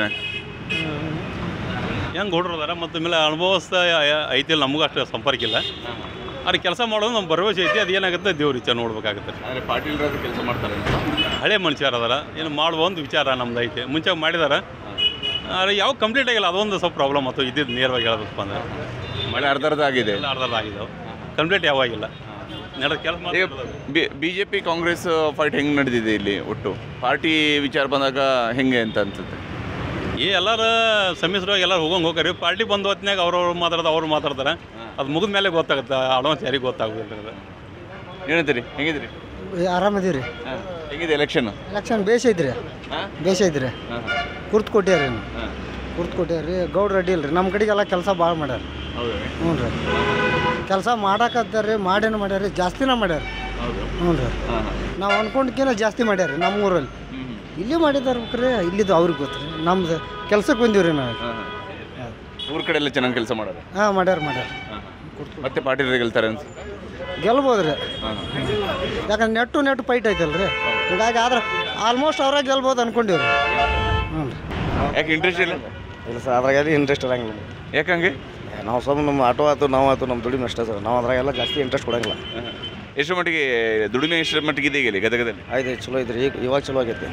ಹೆಂಗೆ ಹೊಡ್ರದಾರ ಮತ್ತು ಮೇಲೆ ಅನುಭವಿಸ್ತಾ ಐತಿಲ್ಲ, ನಮಗೂ ಅಷ್ಟು ಸಂಪರ್ಕ ಇಲ್ಲ. ಅವ್ರಿಗೆ ಕೆಲಸ ಮಾಡೋದು ನಮ್ಮ ಭರವಸೆ ಐತಿ. ಅದು ಏನಾಗುತ್ತೆ ದೇವ್ರ ಇಚ್ಛೆ ನೋಡ್ಬೇಕಾಗುತ್ತೆ. ಅಂದರೆ ಪಾಟೀಲ್ ಕೆಲಸ ಮಾಡ್ತಾರೆ, ಹಳೆ ಮನುಷ್ಯರ ಅದಾರ, ಏನು ಮಾಡುವ ಒಂದು ವಿಚಾರ ನಮ್ದು ಐತೆ. ಮುಂಚೆ ಮಾಡಿದಾರೆ, ಆದರೆ ಯಾವ ಕಂಪ್ಲೀಟ್ ಆಗಿಲ್ಲ. ಅದೊಂದು ಸ್ವಲ್ಪ ಪ್ರಾಬ್ಲಮ್ ಅಥವಾ ಇದ್ದಿದ್ದು ನೇರವಾಗಿ ಹೇಳಬೇಕು ಅಂದ್ರೆ ಮಳೆ ಅರ್ಧ ಆಗಿದೆ, ಅರ್ಧ ಆಗಿದ್ದಾವೆ, ಕಂಪ್ಲೀಟ್ ಯಾವಾಗಿಲ್ಲ ನಡೆದ ಕೆಲಸ. BJP ಕಾಂಗ್ರೆಸ್ ಫೈಟ್ ಹೆಂಗೆ ನಡೆದಿದೆ ಇಲ್ಲಿ? ಒಟ್ಟು ಪಾರ್ಟಿ ವಿಚಾರ ಬಂದಾಗ ಹೆಂಗೆ ಅಂತ ಅನ್ಸುತ್ತೆ? ಎಲ್ಲರೂ ಸಮ್ಮಿಶ್ರವಾಗಿ ಎಲ್ಲರೂ ಹೋಗಾರಿ. ಪಾರ್ಟಿ ಬಂದ ಹೊತ್ತಿನಾಗ ಅವ್ರು ಮಾತಾಡ್ತಾರೆ. ಅದು ಮುಗಿದ ಮೇಲೆ ಗೊತ್ತಾಗುತ್ತೆ, ಅಡ್ವಾನ್ಸ್ ಯಾರಿಗೆ ಗೊತ್ತಾಗೋದಿಲ್ಲ. ಏನಂತೀರಿ? ಹೆಂಗಿದ್ರಿ? ಆರಾಮದೀವಿ ರೀ. ಹೆಂಗಿದೆ ಎಲೆಕ್ಷನ್? ಬೇಷ ಐತ್ರಿ, ಬೇಷ ಐತ್ರಿ. ಕುರ್ತು ಕೊಟ್ಟ್ಯಾರ ರೀ, ಗೌಡ್ರ ಅಡ್ಡಿ ಇಲ್ರಿ. ನಮ್ಮ ಕಡೆಗೆಲ್ಲ ಕೆಲಸ ಭಾಳ ಮಾಡ್ಯಾರ. ಹ್ಞೂ ರೀ, ಕೆಲಸ ಮಾಡಾಕತ್ತಾರ ರೀ, ಮಾಡೇನು ಮಾಡ್ಯಾರ, ಜಾಸ್ತಿನ ಮಾಡ್ಯಾರ. ಹ್ಞೂ ರೀ, ನಾವು ಅನ್ಕೊಂಡ್ಕಿನ ಜಾಸ್ತಿ ಮಾಡ್ಯಾರ ನಮ್ಮ ಊರಲ್ಲಿ. ಇಲ್ಲಿ ಮಾಡಿದಾರ್ಬೇಕ್ರಿ, ಇಲ್ಲಿದ್ದು ಅವ್ರಿಗೆ ಗೊತ್ತು ರೀ. ನಮ್ದು ಕೆಲ್ಸಕ್ಕೆ ಬಂದೀವಿ ರೀ ನಾವು. ಊರ ಕಡೆ ಎಲ್ಲ ಚೆನ್ನಾಗಿ ಕೆಲಸ ಮಾಡೋದು? ಹಾಂ ಮಾಡ್ಯಾರ. ಮತ್ತೆ ಪಾಟೀಲ್ ಗೆಲ್ತಾರೆ ಅನ್ಸ? ಗೆಲ್ಬೋದು ರೀ, ಯಾಕಂದ್ರೆ ನೆಟ್ಟು ಫೈಟ್ ಐತಲ್ರಿ. ಹೀಗಾಗಿ ಆದ್ರೆ ಆಲ್ಮೋಸ್ಟ್ ಅವ್ರಾಗ ಗೆಲ್ಬೋದು ಅನ್ಕೊಂಡಿವ್ರಿ. ಹ್ಞೂ ರೀ. ಯಾಕೆ ಇಂಟ್ರೆಸ್ಟ್ ಇಲ್ಲ? ಇಲ್ಲ ಸರ್, ಅದ್ರಾಗೆಲ್ಲ ಇಂಟ್ರೆಸ್ಟ್ ಇರಂಗಿಲ್ಲ. ಯಾಕಂಗೆ? ನಾವು ಸ್ವಲ್ಪ ನಮ್ಮ ಆಟೋ ಆಯ್ತು, ನಾವು ಆಯ್ತು, ನಮ್ಮ ದುಡಿಮೆ ಅಷ್ಟೇ ಸರ್. ನಾವು ಅದ್ರಾಗೆಲ್ಲ ಜಾಸ್ತಿ ಇಂಟ್ರೆಸ್ಟ್ ಕೊಡಂಗಿಲ್ಲ. ಎಷ್ಟು ಮಟ್ಟಿಗೆ ದುಡಿಮೆ ಎಷ್ಟರ ಮಟ್ಟಿಗೆ ಇದೆ ಈಗ ಗದಗದಲ್ಲಿ? ಆಯ್ತು, ಚಲೋ ಐತ್ರಿ. ಇವಾಗ ಚಲೋ ಆಗೈತೆ.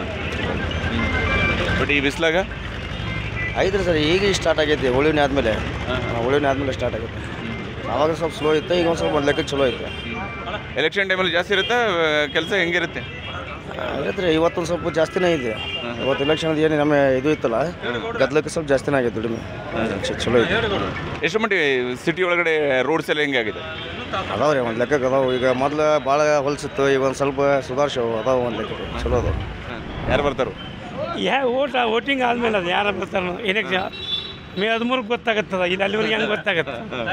ಬಟ್ ಈ ಬಿಸ್ಲಾಗ ಐತ್ರಿ ಸರ್. ಈಗ ಸ್ಟಾರ್ಟ್ ಆಗೈತಿ, ಉಳಿವಿನ ಆದಮೇಲೆ ಸ್ಟಾರ್ಟ್ ಆಗೈತೆ. ಆವಾಗ ಸ್ವಲ್ಪ ಸ್ಲೋ ಇತ್ತು, ಈಗ ಒಂದು ಸ್ವಲ್ಪ ಒಂದು ಲೆಕ್ಕಕ್ಕೆ ಚಲೋ ಐತೆ. ಎಲೆಕ್ಷನ್ ಟೈಮಲ್ಲಿ ಜಾಸ್ತಿ ಇರುತ್ತೆ ಕೆಲಸ? ಹೆಂಗಿರುತ್ತೆ? ಇರುತ್ತೆ ರೀ, ಇವತ್ತೊಂದು ಸ್ವಲ್ಪ ಜಾಸ್ತಿನೇ ಇದೆ. ಇವತ್ತು ಎಲೆಕ್ಷನ್ ಏನು ನಮ್ಮ ಇದು ಇತ್ತಲ್ಲ, ಗದ್ದಲಕ್ಕೆ ಸ್ವಲ್ಪ ಜಾಸ್ತಿನೇ ಆಗೈತೆ ದುಡಿಮೆ. ಚಲೋ ಐತೆ. ಎಷ್ಟು ಮಟ್ಟಿಗೆ ಸಿಟಿ ಒಳಗಡೆ ರೋಡ್ಸ್ ಎಲ್ಲ ಹೆಂಗೆ ಆಗಿದೆ? ಅದಾವೆ ರೀ, ಒಂದು ಲೆಕ್ಕಕ್ಕೆ ಅದಾವೆ. ಈಗ ಮೊದಲು ಭಾಳ ಹೊಲ್ಸಿತ್ತು, ಈಗ ಒಂದು ಸ್ವಲ್ಪ ಸುಧಾರಿಸವು ಅದಾವೆ. ಒಂದು ಲೆಕ್ಕಕ್ಕೆ ಚಲೋ ಅದಾವೆ. ಯಾರು ಬರ್ತಾರೋ? ವೋಟಿಂಗ್ ಆದ್ಮೇಲೆ ಅದು ಯಾರು ಬರ್ತಾರೋ ಎಲೆಕ್ಷನ್ ಮೇ 13ಕ್ಕೆ ಗೊತ್ತಾಗುತ್ತದ. ಇಲ್ಲಿ ಅಲ್ಲಿವರೆಗೆ ಹೆಂಗೆ ಗೊತ್ತಾಗುತ್ತೆ?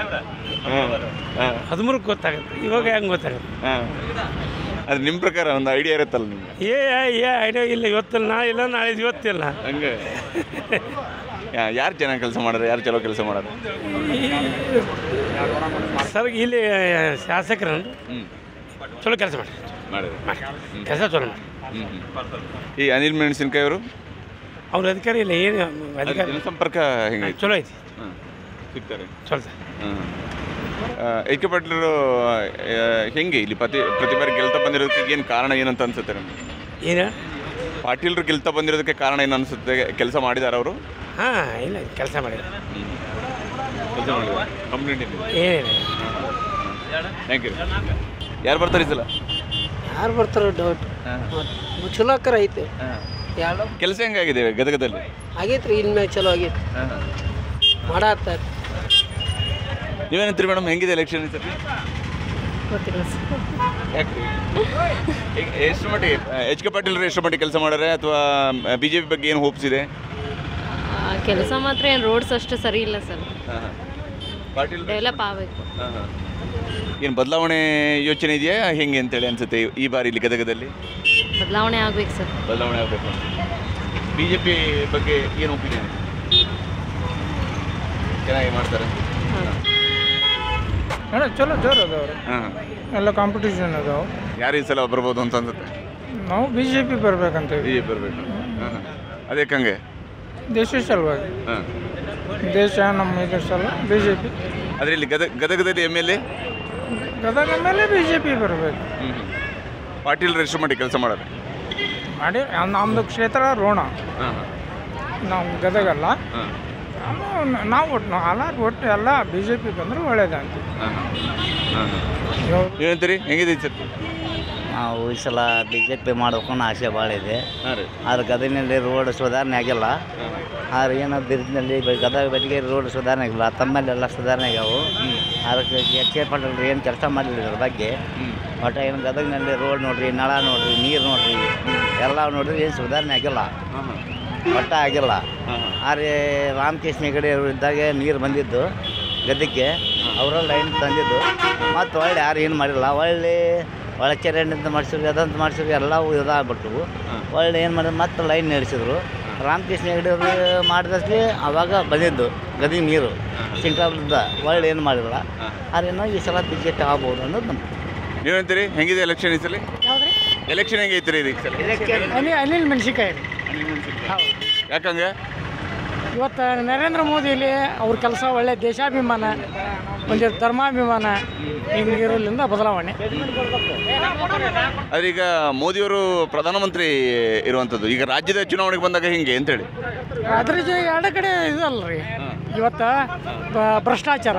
13ಕ್ಕೆ ಗೊತ್ತಾಗುತ್ತೆ. ಇವಾಗ ಹೆಂಗೆ ಗೊತ್ತಾಗುತ್ತೆ? ಅದು ನಿಮ್ಮ ಪ್ರಕಾರ ಒಂದು ಐಡಿಯಾ ಇರುತ್ತಲ್ಲ ನಿಮ್ಗೆ? ಐಡಿಯಾ ಇಲ್ಲ. ಇವತ್ತಿಲ್ಲ, ನಾಳೆ ಇಲ್ಲ, ನಾಳೆ ಇವತ್ತಿಲ್ಲ. ಹಂಗೆ ಯಾರು ಚೆನ್ನಾಗಿ ಕೆಲಸ ಮಾಡೋರು, ಯಾರು ಚಲೋ ಕೆಲಸ ಮಾಡೋರು? ಸರ್ ಇಲ್ಲಿ ಶಾಸಕರು ಚಲೋ ಕೆಲಸ ಮಾಡಿ ಕೆಲಸ ಚಲೋ ಮಾಡಿ. ಈ ಅನಿಲ್ ಮೆಣಸಿನಕಾಯಿ ಅವರು ಅವ್ರ ಅಧಿಕಾರಿ ಇಲ್ಲ, ಏನು ಅಧಿಕಾರಿ ಸಂಪರ್ಕ ಹೆಂಗೆ? ಚಲೋ ಐತಿ, ಸಿಗ್ತಾರೆ ಚಲೋ. ಎಚ್ ಕೆ ಪಾಟೀಲರು ಹೆಂಗೆ ಇಲ್ಲಿ ಪ್ರತಿ ಬಾರಿ ಗೆಲ್ತಾ ಬಂದಿರೋದಕ್ಕೆ ಏನು ಕಾರಣ ಏನಂತ ಅನ್ಸುತ್ತೆ ನಮಗೆ? ಏನು ಪಾಟೀಲರು ಗೆಲ್ತಾ ಬಂದಿರೋದಕ್ಕೆ ಕಾರಣ ಏನು ಅನಿಸುತ್ತೆ? ಕೆಲಸ ಮಾಡಿದ್ದಾರೆ ಅವರು? ಹಾಂ, ಇಲ್ಲ ಕೆಲಸ ಮಾಡಿದ್ದಾರೆ. ಕಂಪ್ಲೇಂಟ್ ಏನಿಲ್ಲ. Thank you. ಯಾರು ಬರ್ತಾರೆ ಈ ಸಲ? ಯಾರು ಬರ್ತಾರೋ ಡೌಟ್. ಚಲೋ ಆಕರ ಐತೆ. ಕೆಲಸ ಹೆಂಗಾಗಿದೆ ಗದಗದಲ್ಲಿ? ಆಗೈತ್ರಿ, ಇನ್ಮೇಲೆ ಚಲೋ ಆಗೈತೆ, ಮಾಡತ್ತಾರೆ. ನೀವೇನಂತೀರಿ ಮೇಡಮ್, ಹೆಂಗಿದೆ ಎಲೆಕ್ಷನ್ ಈ ಸಲ? ಗೊತ್ತಿಲ್ಲ ಯಾಕೆ ಎಷ್ಟು ಮಟ್ಟಿಗೆ ಎಚ್ ಕೆ ಪಾಟೀಲ್ ಎಷ್ಟು ಮಟ್ಟಿಗೆ ಕೆಲಸ ಮಾಡ್ಯಾರೆ ಅಥವಾ BJP ಬಗ್ಗೆ ಏನು ಹೋಪ್ಸ್ ಇದೆ? ಕೆಲಸ ಮಾತ್ರ ಏನು ರೋಡ್ಸ್ ಅಷ್ಟು ಸರಿ ಇಲ್ಲ ಸರ್. ಪಾಟೀಲ್ ಡೆವಲಪ್ ಆಗಬೇಕು. ಏನು ಬದಲಾವಣೆ ಯೋಚನೆ ಇದೆಯಾ ಹೆಂಗೆ ಅಂತೇಳಿ ಅನ್ಸುತ್ತೆ ಈ ಬಾರಿ ಇಲ್ಲಿ ಗದಗದಲ್ಲಿ? ಬದಲಾವಣೆ ಆಗ್ಬೇಕು ಸರ್. ಬದಲಾವಣೆ ಆಗಬೇಕು. BJP ಬಗ್ಗೆ ಏನು ಒಪಿನಿಯನ್? ಚೆನ್ನಾಗಿ ಮಾಡ್ತಾರೆ. ಚಲೋ ಜೋರು ಅದಾವ್ರಿ, ಎಲ್ಲ ಕಾಂಪಿಟೇಷನ್ ಅದಾವ. ಯಾರು ಈ ಸಲ ಬರ್ಬೋದು ಅಂತ ಅನ್ಸುತ್ತೆ? ನಾವು BJP ಬರ್ಬೇಕಂತ. BJP ಬರಬೇಕು. ಅದಕ್ಕಂಗೆ ದೇಶ ಸಲುವಾಗಿ, ದೇಶ ನಮ್ಮ ಇದ್ರ ಸಲ BJP. ಆದರೆ ಇಲ್ಲಿ ಗದಗದಲ್ಲಿ MLA ಗದಗ ಮೇಲೆ BJP ಬರಬೇಕು. ಪಾಟೀಲ್ ಎಷ್ಟು ಮಟ್ಟಿಗೆ ಕೆಲಸ ಮಾಡೋದು ಮಾಡಿ? ನಮ್ಮದು ಕ್ಷೇತ್ರ ರೋಣ, ನಾವು ಗದಗಲ್ಲ. ನಾವು ಒಟ್ಟು ಎಲ್ಲ BJP ಬಂದ್ರೆ ಒಳ್ಳೇದಂತ. ಏನಂತೀರಿ? ಹೆಂಗಿದೆ ಸರ್? ನಾವು ಈ ಸಲ ಬಿ ಜೆ ಪಿ ಮಾಡಬೇಕು ಅನ್ನೋ ಆಸೆ ಭಾಳ ಇದೆ. ಆದ್ರೆ ಗದಗಿನಲ್ಲಿ ರೋಡ್ ಸುಧಾರಣೆ ಆಗಿಲ್ಲ. ಆದ್ರೆ ಏನೋ ಬಿರ್ಜಿನಲ್ಲಿ ಗದಗ ಬೆಟ್ಟಿಗೆ ರೋಡ್ ಸುಧಾರಣೆ ಆಗಿಲ್ಲ. ತಮ್ಮಲ್ಲೆಲ್ಲ ಸುಧಾರಣೆ ಆಗ್ಯಾವು. ಅದಕ್ಕೆ ಎಚ್ ಕೆ ಪಾಟೀಲ್ ಏನು ಕೆಲಸ ಮಾಡಲಿಲ್ಲ ಇದ್ರ ಬಗ್ಗೆ. ಒಟ್ಟು ಏನು ಗದಗಿನಲ್ಲಿ ರೋಡ್ ನೋಡ್ರಿ, ನಳ ನೋಡ್ರಿ, ನೀರು ನೋಡ್ರಿ, ಎಲ್ಲ ನೋಡ್ರಿ ಏನು ಸುಧಾರಣೆ ಆಗಿಲ್ಲ, ಒಟ್ಟ ಆಗಿಲ್ಲ. ಆದರೆ ರಾಮಕೃಷ್ಣ ಹೆಗಡೆ ಅವರು ಇದ್ದಾಗ ನೀರು ಬಂದಿದ್ದು ಗದಗಿಗೆ, ಅವರ ಲೈನ್ ತಂದಿದ್ದು. ಮತ್ತು ಒಳ್ಳೆ ಯಾರು ಏನು ಮಾಡಿಲ್ಲ. ಒಳಚರಂಡಿಂದ ಮಾಡಿಸಿದ್ರು, ಅದಂತ ಮಾಡಿಸಿದ್ರು, ಎಲ್ಲವೂ ಇದಾಗ್ಬಿಟ್ಟು ಒಳ್ಳೆ ಏನು ಮಾಡಿದ್ರು, ಮತ್ತೆ ಲೈನ್ ನಡೆಸಿದ್ರು. ರಾಮಕೃಷ್ಣ ಹೆಗಡೆ ಅವರು ಮಾಡಿದಷ್ಟೇ ಅವಾಗ ಬಂದಿದ್ದು ಗದಗಿ ನೀರು ಸಿಂಕ್ರಾಪುರದಿಂದ. ಒಳ್ಳೆ ಏನು ಮಾಡಿಲ್ಲ. ಆದ್ರೇನೋ ಈ ಸಲ ಬಿ ಜೆ ಪಿ ಆಗ್ಬೋದು ಅನ್ನೋದು ನಮ್ಮ. ನೀವಂತೀರಿ ಹೆಂಗಿದೆ ಎಲೆಕ್ಷನ್ ಈ ಸಲ? ಯಾವ್ದ್ರಿ ಎಲೆಕ್ಷನ್ ಹೆಂಗೈತ್ರಿ ಈ ಸಲ? ಅನಿಲ್ ಮೆಣಸಿನ್ಕಾಯಿ. ಹೌದು. ಯಾಕಂಗೆ ಇವತ್ತು ನರೇಂದ್ರ ಮೋದಿಯಲ್ಲಿ ಅವ್ರ ಕೆಲಸ ಒಳ್ಳೆ ದೇಶಾಭಿಮಾನ, ಒಂದು ಧರ್ಮಾಭಿಮಾನ ಹಿಂಗಿರೋದ್ರಿಂದ ಬದಲಾವಣೆ. ಆದರೆ ಈಗ ಮೋದಿಯವರು ಪ್ರಧಾನಮಂತ್ರಿ ಇರುವಂಥದ್ದು, ಈಗ ರಾಜ್ಯದ ಚುನಾವಣೆಗೆ ಬಂದಾಗ ಹಿಂಗೆ ಅಂತೇಳಿ ಅದ್ರ ಎರಡು ಕಡೆ ಇದಲ್ರಿ. ಇವತ್ತು ಭ್ರಷ್ಟಾಚಾರ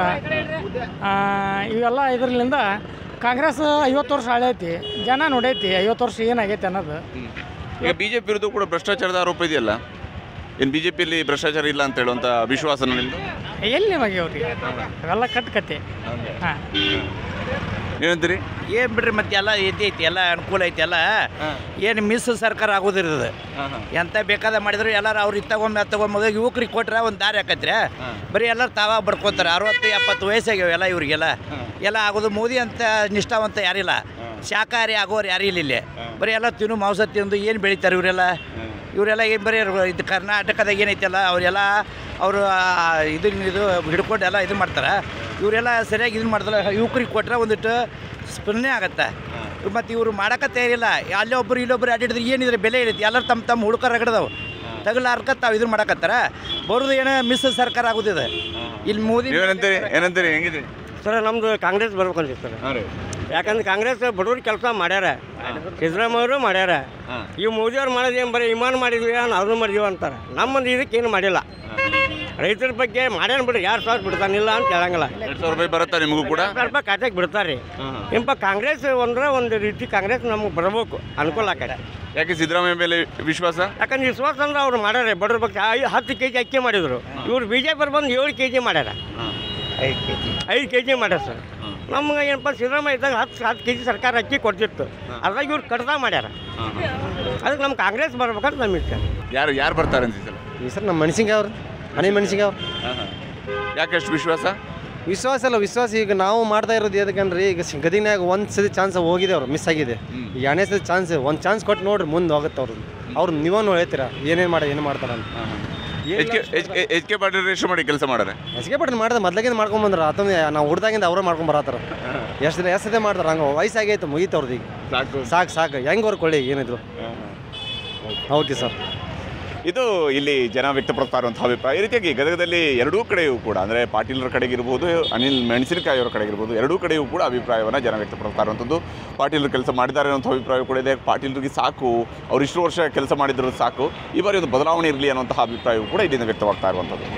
ಇವೆಲ್ಲ ಇದರಿಂದ ಕಾಂಗ್ರೆಸ್ 50 ವರ್ಷ ಆಳೈತಿ, ಜನ ನೋಡೈತಿ 50 ವರ್ಷ ಏನಾಗೈತೆ ಅನ್ನೋದು. ಈಗ ಬಿ ಜೆ ಪಿ ಇರೋದು ಕೂಡ ಭ್ರಷ್ಟಾಚಾರದ ಆರೋಪ ಇದೆಯಲ್ಲ, ಏನು ಬಿ ಜೆ ಪಿಯಲ್ಲಿ ಭ್ರಷ್ಟಾಚಾರ ಇಲ್ಲ ಅಂತ ಹೇಳುವಂಥ ವಿಶ್ವಾಸ ನಿಮ್ಮದು? ಎಲ್ಲಿ ನಿಮಗೆ ಅವ್ರಿಗೆ ಅವೆಲ್ಲ ಕತೆ. ಹಾಂ, ಏನಂತೀರಿ? ಏನು ಬಿಡ್ರಿ, ಮತ್ತೆ ಎಲ್ಲ ಐತಿ, ಎಲ್ಲ ಅನುಕೂಲ ಐತಿ. ಎಲ್ಲ ಏನು ಮಿಸ್ ಸರ್ಕಾರ ಆಗೋದಿರ್ತದೆ. ಎಂತ ಬೇಕಾದ ಮಾಡಿದ್ರು ಎಲ್ಲರೂ ಅವ್ರು ತಗೊಂಬ ಯುವಕರಿಗೆ ಕೊಟ್ರೆ ಒಂದು ದಾರಿ ಹಾಕತ್ರಿ. ಬರೀ ಎಲ್ಲರೂ ತಾವಾಗ ಬಡ್ಕೊತಾರೆ. 60-70 ವಯಸ್ಸಾಗ್ಯಾವ ಎಲ್ಲ ಇವ್ರಿಗೆಲ್ಲ. ಎಲ್ಲ ಆಗೋದು ಮೋದಿ ಅಂತ ನಿಷ್ಠಾವಂತ ಯಾರಿಲ್ಲ, ಶಾಕಾಹಾರಿ ಆಗೋರು ಯಾರು ಇಲ್ಲ ಇಲ್ಲಿ. ಬರೀ ಎಲ್ಲ ತಿನ್ನು ಮಾಂಸ ತಿಂದು ಏನು ಬೆಳೀತಾರೆ ಇವರೆಲ್ಲ ಏನು ಬರೀ ಇದು ಕರ್ನಾಟಕದಾಗ ಏನೈತಲ್ಲ ಅವರೆಲ್ಲ ಅವರು ಇದು ಹಿಡ್ಕೊಂಡು ಎಲ್ಲ ಇದು ಮಾಡ್ತಾರೆ. ಇವರೆಲ್ಲ ಸರಿಯಾಗಿ ಇದನ್ನು ಮಾಡ್ತಾರೆ. ಯುವಕರಿಗೆ ಕೊಟ್ಟರೆ ಒಂದಿಟ್ಟು ಸ್ಪಂದನೆ ಆಗತ್ತೆ. ಮತ್ತು ಇವರು ಮಾಡೋಕೆ ತಯಾರಿಲ್ಲ. ಅಲ್ಲೇ ಒಬ್ಬರು ಇಲ್ಲೊಬ್ಬರು ಅಡ್ಡಿಡಿದ್ರೆ ಏನಿದ್ರೆ ಬೆಲೆ ಇರುತ್ತೆ. ಎಲ್ಲರೂ ತಮ್ಮ ಹುಡುಕರ ರಗಡದವು ತಗಲಾರ್ಕ ತಾವು ಇದನ್ನು ಮಾಡಕತ್ತಾರ. ಬರೋದು ಏನೋ ಮಿಸ್ ಸರ್ಕಾರ ಆಗೋದಿದೆ ಇಲ್ಲಿ. ಮೋದಿ ಏನಂತೀರಿ ಹೆಂಗಿದೆ ಸರ್? ನಮ್ಮದು ಕಾಂಗ್ರೆಸ್ ಬರ್ಬೇಕಂತ ಸರ್. ಯಾಕಂದ್ರೆ ಕಾಂಗ್ರೆಸ್ ಬಡವ್ರ ಕೆಲಸ ಮಾಡ್ಯಾರ, ಸಿದ್ದರಾಮಯ್ಯವರು ಮಾಡ್ಯಾರ. ಇವು ಮೋದಿಯವ್ರು ಮಾಡೋದು ಏನು ಬರೀ ವಿಮಾನ ಮಾಡಿದ್ವಿ ಅದನ್ನು ಮಾಡಿದ್ವಿ ಅಂತಾರೆ. ನಮ್ಮದು ಇದಕ್ಕೇನು ಮಾಡಿಲ್ಲ. ರೈತರ ಬಗ್ಗೆ ಮಾಡ್ಯಾನ ಬಿಡ್ರಿ, 2,000 ಬಿಡ್ತಾನಿಲ್ಲ ಅಂತ ಹೇಳಂಗಿಲ್ಲ. 2,000 ರೂಪಾಯಿ ಬರುತ್ತೆ ನಿಮಗೂ ಕೂಡ? 2,000 ರೂಪಾಯಿ ಖಾತೆಗೆ ಬಿಡ್ತಾರೆ. ಕಾಂಗ್ರೆಸ್ ಒಂದು ರೀತಿ ಕಾಂಗ್ರೆಸ್ ನಮಗೆ ಬರಬೇಕು, ಅನುಕೂಲ ಆಕಡೆ. ಯಾಕೆ ಸಿದ್ದರಾಮಯ್ಯ ಮೇಲೆ ವಿಶ್ವಾಸ? ಯಾಕಂದ್ರೆ ವಿಶ್ವಾಸ ಅಂದ್ರೆ ಅವ್ರು ಮಾಡ್ಯಾರ. ಬಡವ್ರ ಬಗ್ಗೆ 10 kg ಅಕ್ಕಿ ಮಾಡಿದ್ರು. ಇವ್ರು ಬಿ ಜೆ ಪಿ ಬಂದು 7 kg ಮಾಡ್ಯಾರ, 5 kg ಮಾಡ್ಯಾರ ಸರ್. ನಮ್ಗೆ ಏನಪ್ಪ ಸಿದ್ದರಾಮಯ್ಯ ಇದ್ದಾಗ 10 kg ಸರ್ಕಾರ ಅಕ್ಕಿ ಕೊಡ್ತಿತ್ತು. ಅದ್ರಾಗ ಇವ್ರು ಕಡ್ದ ಮಾಡ್ಯಾರ. ಅದಕ್ಕೆ ನಮ್ಮ ಕಾಂಗ್ರೆಸ್ ಬರ್ಬೇಕಂತ ನಮ್ಮ ಇಷ್ಟ. ಯಾರು ಬರ್ತಾರೆ ಅಂತ ಈ ಸರ್ ನಮ್ಮ ಮೆಣಸಿನ್ಕಾಯಿ ಅವ್ರು, ಮೆಣಸಿನ್ಕಾಯಿ ಅವ್ರು. ಯಾಕೆ ಅಷ್ಟು ವಿಶ್ವಾಸ? ವಿಶ್ವಾಸ ಈಗ ನಾವು ಮಾಡ್ತಾ ಇರೋದು ಎದಕ್ಕಂದ್ರೆ ಈಗ ಗದಿನಾಗ ಒಂದು ಸತಿ ಚಾನ್ಸ್ ಹೋಗಿದೆ, ಅವ್ರು ಮಿಸ್ ಆಗಿದೆ. ಈಗ 2ನೇ ಸತಿ ಒಂದು ಚಾನ್ಸ್ ಕೊಟ್ಟು ನೋಡ್ರಿ ಮುಂದೆ ಹೋಗುತ್ತೆ ಅವ್ರು ನೀವೇ ಹೇಳ್ತೀರಾ ಏನು ಮಾಡ್ತಾರೆ ಅಂತ. ಎಚ್ ಕೆ ಪಾಟೀಲ್ ಎಷ್ಟು ಮಾಡಿ ಕೆಲಸ ಮಾಡ್ಯಾರ? ಎಚ್ ಕೆ ಪಾಟೀಲ್ ಮಾಡಿದ್ರೆ ಮೊದ್ಲಾಗಿಂದ ಮಾಡ್ಕೊಂಬಂದ್ರೆ ಆತಂದ್ರೆ ನಾವು ಹುಡ್ದಾಗಿಂದ ಅವರೇ ಮಾಡ್ಕೊಂಡು ಬರತ್ತಾರ. ಎಷ್ಟು ಸತಿ ಮಾಡ್ತಾರೆ ಹಂಗೆ ವಯಸ್ಸಾಗೈತೆ ಮುಗೀತು ಅವ್ರದ್ದು. ಈಗ ಸಾಕು ಹೆಂಗೆ ಹೊರ್ಕೊಳ್ಳಿ ಏನಿದ್ರು. Okay sir. ಇದು ಇಲ್ಲಿ ಜನ ವ್ಯಕ್ತಪಡಿಸ್ತಾ ಇರುವಂಥ ಅಭಿಪ್ರಾಯ. ಈ ರೀತಿಯಾಗಿ ಗದಗದಲ್ಲಿ ಎರಡೂ ಕಡೆಯೂ ಕೂಡ ಅಂದರೆ ಪಾಟೀಲರ ಕಡೆಗಿರ್ಬೋದು, ಅನಿಲ್ ಮೆಣಸಿನಕಾಯಿಯವರ ಕಡೆಗಿರ್ಬೋದು, ಎರಡೂ ಕಡೆಯೂ ಕೂಡ ಅಭಿಪ್ರಾಯವನ್ನು ಜನ ವ್ಯಕ್ತಪಡಿಸ್ತಾ ಇರುವಂಥದ್ದು. ಪಾಟೀಲರು ಕೆಲಸ ಮಾಡಿದ್ದಾರೆ ಅನ್ನೋಂಥ ಅಭಿಪ್ರಾಯ ಕೂಡ ಇದೆ. ಪಾಟೀಲರಿಗೆ ಸಾಕು, ಅವ್ರು ಇಷ್ಟು ವರ್ಷ ಕೆಲಸ ಮಾಡಿದ್ರು ಸಾಕು, ಈ ಬಾರಿ ಒಂದು ಬದಲಾವಣೆ ಇರಲಿ ಅನ್ನೋಂತಹ ಅಭಿಪ್ರಾಯವೂ ಕೂಡ ಇಲ್ಲಿಂದ ವ್ಯಕ್ತವಾಗ್ತಾ ಇರುವಂಥದ್ದು.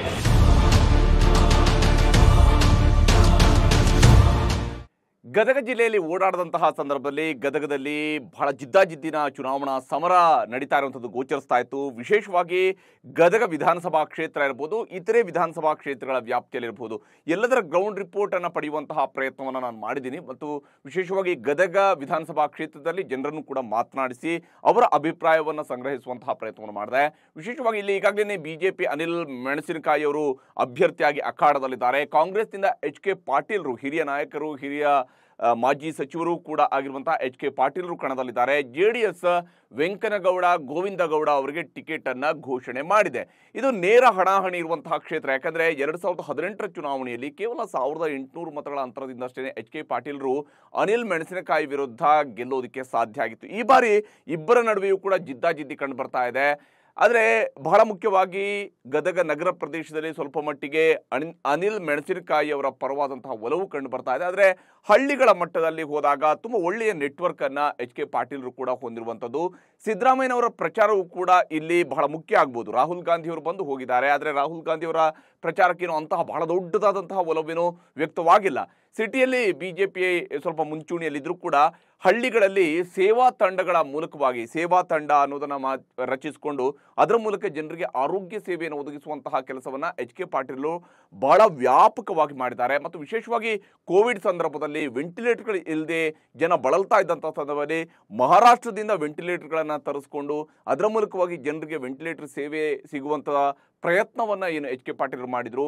ಗದಗ ಜಿಲ್ಲೆಯಲ್ಲಿ ಓಡಾಡಿದಂತಹ ಸಂದರ್ಭದಲ್ಲಿ ಗದಗದಲ್ಲಿ ಬಹಳ ಜಿದ್ದಾಜಿದ್ದಿನ ಚುನಾವಣಾ ಸಮರ ನಡೀತಾ ಇರುವಂಥದ್ದು ಗೋಚರಿಸ್ತಾ ಇತ್ತು. ವಿಶೇಷವಾಗಿ ಗದಗ ವಿಧಾನಸಭಾ ಕ್ಷೇತ್ರ ಇರ್ಬೋದು, ಇತರೆ ವಿಧಾನಸಭಾ ಕ್ಷೇತ್ರಗಳ ವ್ಯಾಪ್ತಿಯಲ್ಲಿರ್ಬೋದು, ಎಲ್ಲದರ ಗ್ರೌಂಡ್ ರಿಪೋರ್ಟನ್ನು ಪಡೆಯುವಂತಹ ಪ್ರಯತ್ನವನ್ನು ನಾನು ಮಾಡಿದ್ದೀನಿ. ಮತ್ತು ವಿಶೇಷವಾಗಿ ಗದಗ ವಿಧಾನಸಭಾ ಕ್ಷೇತ್ರದಲ್ಲಿ ಜನರನ್ನು ಕೂಡ ಮಾತನಾಡಿಸಿ ಅವರ ಅಭಿಪ್ರಾಯವನ್ನು ಸಂಗ್ರಹಿಸುವಂತಹ ಪ್ರಯತ್ನವನ್ನು ಮಾಡಿದೆ. ವಿಶೇಷವಾಗಿ ಇಲ್ಲಿ ಈಗಾಗಲೇ ಬಿಜೆಪಿ ಅನಿಲ್ ಮೆಣಸಿನಕಾಯಿ ಅವರು ಅಭ್ಯರ್ಥಿಯಾಗಿ ಅಖಾಡದಲ್ಲಿದ್ದಾರೆ. ಕಾಂಗ್ರೆಸ್ನಿಂದ ಎಚ್ ಕೆ ಪಾಟೀಲ್ರು, ಹಿರಿಯ ನಾಯಕರು, ಹಿರಿಯ ಮಾಜಿ ಸಚಿವರು ಕೂಡ ಆಗಿರುವಂತಹ ಎಚ್ ಕೆ ಪಾಟೀಲ್ರು ಕಣದಲ್ಲಿದ್ದಾರೆ. JDS ವೆಂಕನಗೌಡ ಗೋವಿಂದಗೌಡ ಅವರಿಗೆ ಟಿಕೆಟನ್ನು ಘೋಷಣೆ ಮಾಡಿದೆ. ಇದು ನೇರ ಹಣಾಹಣಿ ಇರುವಂತಹ ಕ್ಷೇತ್ರ. ಯಾಕಂದರೆ 2018ರ ಚುನಾವಣೆಯಲ್ಲಿ ಕೇವಲ 1800 ಮತಗಳ ಅಂತರದಿಂದಷ್ಟೇ ಎಚ್ ಕೆ ಪಾಟೀಲ್ರು ಅನಿಲ್ ಮೆಣಸಿನಕಾಯಿ ವಿರುದ್ಧ ಗೆಲ್ಲೋದಕ್ಕೆ ಸಾಧ್ಯ ಆಗಿತ್ತು. ಈ ಬಾರಿ ಇಬ್ಬರ ನಡುವೆಯೂ ಕೂಡ ಜಿದ್ದಾಜಿದ್ದಿ ಕಂಡು ಬರ್ತಾ ಇದೆ. ಆದರೆ ಬಹಳ ಮುಖ್ಯವಾಗಿ ಗದಗ ನಗರ ಪ್ರದೇಶದಲ್ಲಿ ಸ್ವಲ್ಪ ಮಟ್ಟಿಗೆ ಅನಿಲ್ ಮೆಣಸಿನಕಾಯಿ ಅವರ ಪರವಾದಂತಹ ಒಲವು ಕಂಡು ಬರ್ತಾ ಇದೆ. ಆದರೆ ಹಳ್ಳಿಗಳ ಮಟ್ಟದಲ್ಲಿ ಹೋದಾಗ ತುಂಬ ಒಳ್ಳೆಯ ನೆಟ್ವರ್ಕನ್ನು ಎಚ್ ಕೆ ಪಾಟೀಲ್ರು ಕೂಡ ಹೊಂದಿರುವಂಥದ್ದು. ಸಿದ್ದರಾಮಯ್ಯನವರ ಪ್ರಚಾರವೂ ಕೂಡ ಇಲ್ಲಿ ಬಹಳ ಮುಖ್ಯ ಆಗ್ಬೋದು. ರಾಹುಲ್ ಗಾಂಧಿಯವರು ಬಂದು ಹೋಗಿದ್ದಾರೆ, ಆದರೆ ರಾಹುಲ್ ಗಾಂಧಿಯವರ ಪ್ರಚಾರಕ್ಕೇನು ಅಂತಹ ಬಹಳ ದೊಡ್ಡದಾದಂತಹ ಒಲವೇನೂ ವ್ಯಕ್ತವಾಗಿಲ್ಲ. ಸಿಟಿಯಲ್ಲಿ BJP ಸ್ವಲ್ಪ ಮುಂಚೂಣಿಯಲ್ಲಿದ್ದರೂ ಕೂಡ ಹಳ್ಳಿಗಳಲ್ಲಿ ಸೇವಾ ತಂಡಗಳ ಮೂಲಕವಾಗಿ ಸೇವಾ ತಂಡ ಅನ್ನೋದನ್ನು ರಚಿಸಿಕೊಂಡು ಅದರ ಮೂಲಕ ಜನರಿಗೆ ಆರೋಗ್ಯ ಸೇವೆಯನ್ನು ಒದಗಿಸುವಂತಹ ಕೆಲಸವನ್ನು ಎಚ್ ಕೆ ಪಾಟೀಲ್ ಬಹಳ ವ್ಯಾಪಕವಾಗಿ ಮಾಡಿದ್ದಾರೆ. ಮತ್ತು ವಿಶೇಷವಾಗಿ ಕೋವಿಡ್ ಸಂದರ್ಭದಲ್ಲಿ ವೆಂಟಿಲೇಟರ್ಗಳು ಇಲ್ಲದೆ ಜನ ಬಳಲ್ತಾ ಇದ್ದಂಥ ಸಂದರ್ಭದಲ್ಲಿ ಮಹಾರಾಷ್ಟ್ರದಿಂದ ವೆಂಟಿಲೇಟರ್ಗಳನ್ನು ತರಿಸ್ಕೊಂಡು ಅದರ ಮೂಲಕವಾಗಿ ಜನರಿಗೆ ವೆಂಟಿಲೇಟರ್ ಸೇವೆ ಸಿಗುವಂತಹ ಪ್ರಯತ್ನವನ್ನು ಏನು ಎಚ್ ಕೆ ಪಾಟೀಲ್ ಮಾಡಿದರು.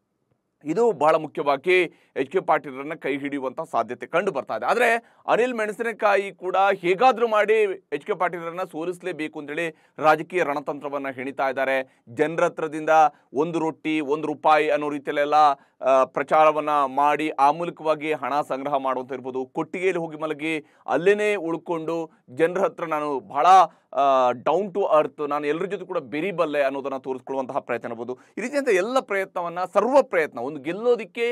ಇದು ಬಹಳ ಮುಖ್ಯವಾಗಿ ಎಚ್ ಕೆ ಪಾಟೀಲರನ್ನ ಕೈ ಹಿಡಿಯುವಂಥ ಸಾಧ್ಯತೆ ಕಂಡು ಬರ್ತಾ ಇದೆ. ಆದರೆ ಅನಿಲ್ ಮೆಣಸಿನಕಾಯಿ ಕೂಡ ಹೇಗಾದರೂ ಮಾಡಿ ಎಚ್ ಕೆ ಪಾಟೀಲರನ್ನ ಸೋಲಿಸಲೇಬೇಕು ಅಂತೇಳಿ ರಾಜಕೀಯ ರಣತಂತ್ರವನ್ನು ಹೆಣಿತಾ ಇದ್ದಾರೆ. ಜನರ ಹತ್ರದಿಂದ 1 ರೊಟ್ಟಿ 1 ರೂಪಾಯಿ ಅನ್ನೋ ರೀತಿಯಲ್ಲೆಲ್ಲ ಪ್ರಚಾರವನ್ನು ಮಾಡಿ ಆ ಮೂಲಕವಾಗಿ ಹಣ ಸಂಗ್ರಹ ಮಾಡುವಂಥ ಇರ್ಬೋದು. ಕೊಟ್ಟಿಗೆಯಲ್ಲಿ ಹೋಗಿ ಮಲಗಿ ಅಲ್ಲೇ ಉಳ್ಕೊಂಡು ಜನರ ಹತ್ರ ನಾನು ಬಹಳ ಡೌನ್ ಟು ಅರ್ತ್, ನಾನು ಎಲ್ಲರ ಜೊತೆ ಕೂಡ ಬೆರಿಬಲ್ಲೆ ಅನ್ನೋದನ್ನು ತೋರಿಸ್ಕೊಳ್ಳುವಂತಹ ಪ್ರಯತ್ನ ಇರ್ಬೋದು. ಈ ರೀತಿಯಂಥ ಎಲ್ಲ ಪ್ರಯತ್ನವನ್ನು ಸರ್ವ ಪ್ರಯತ್ನ ಒಂದು ಗೆಲ್ಲೋದಕ್ಕೆ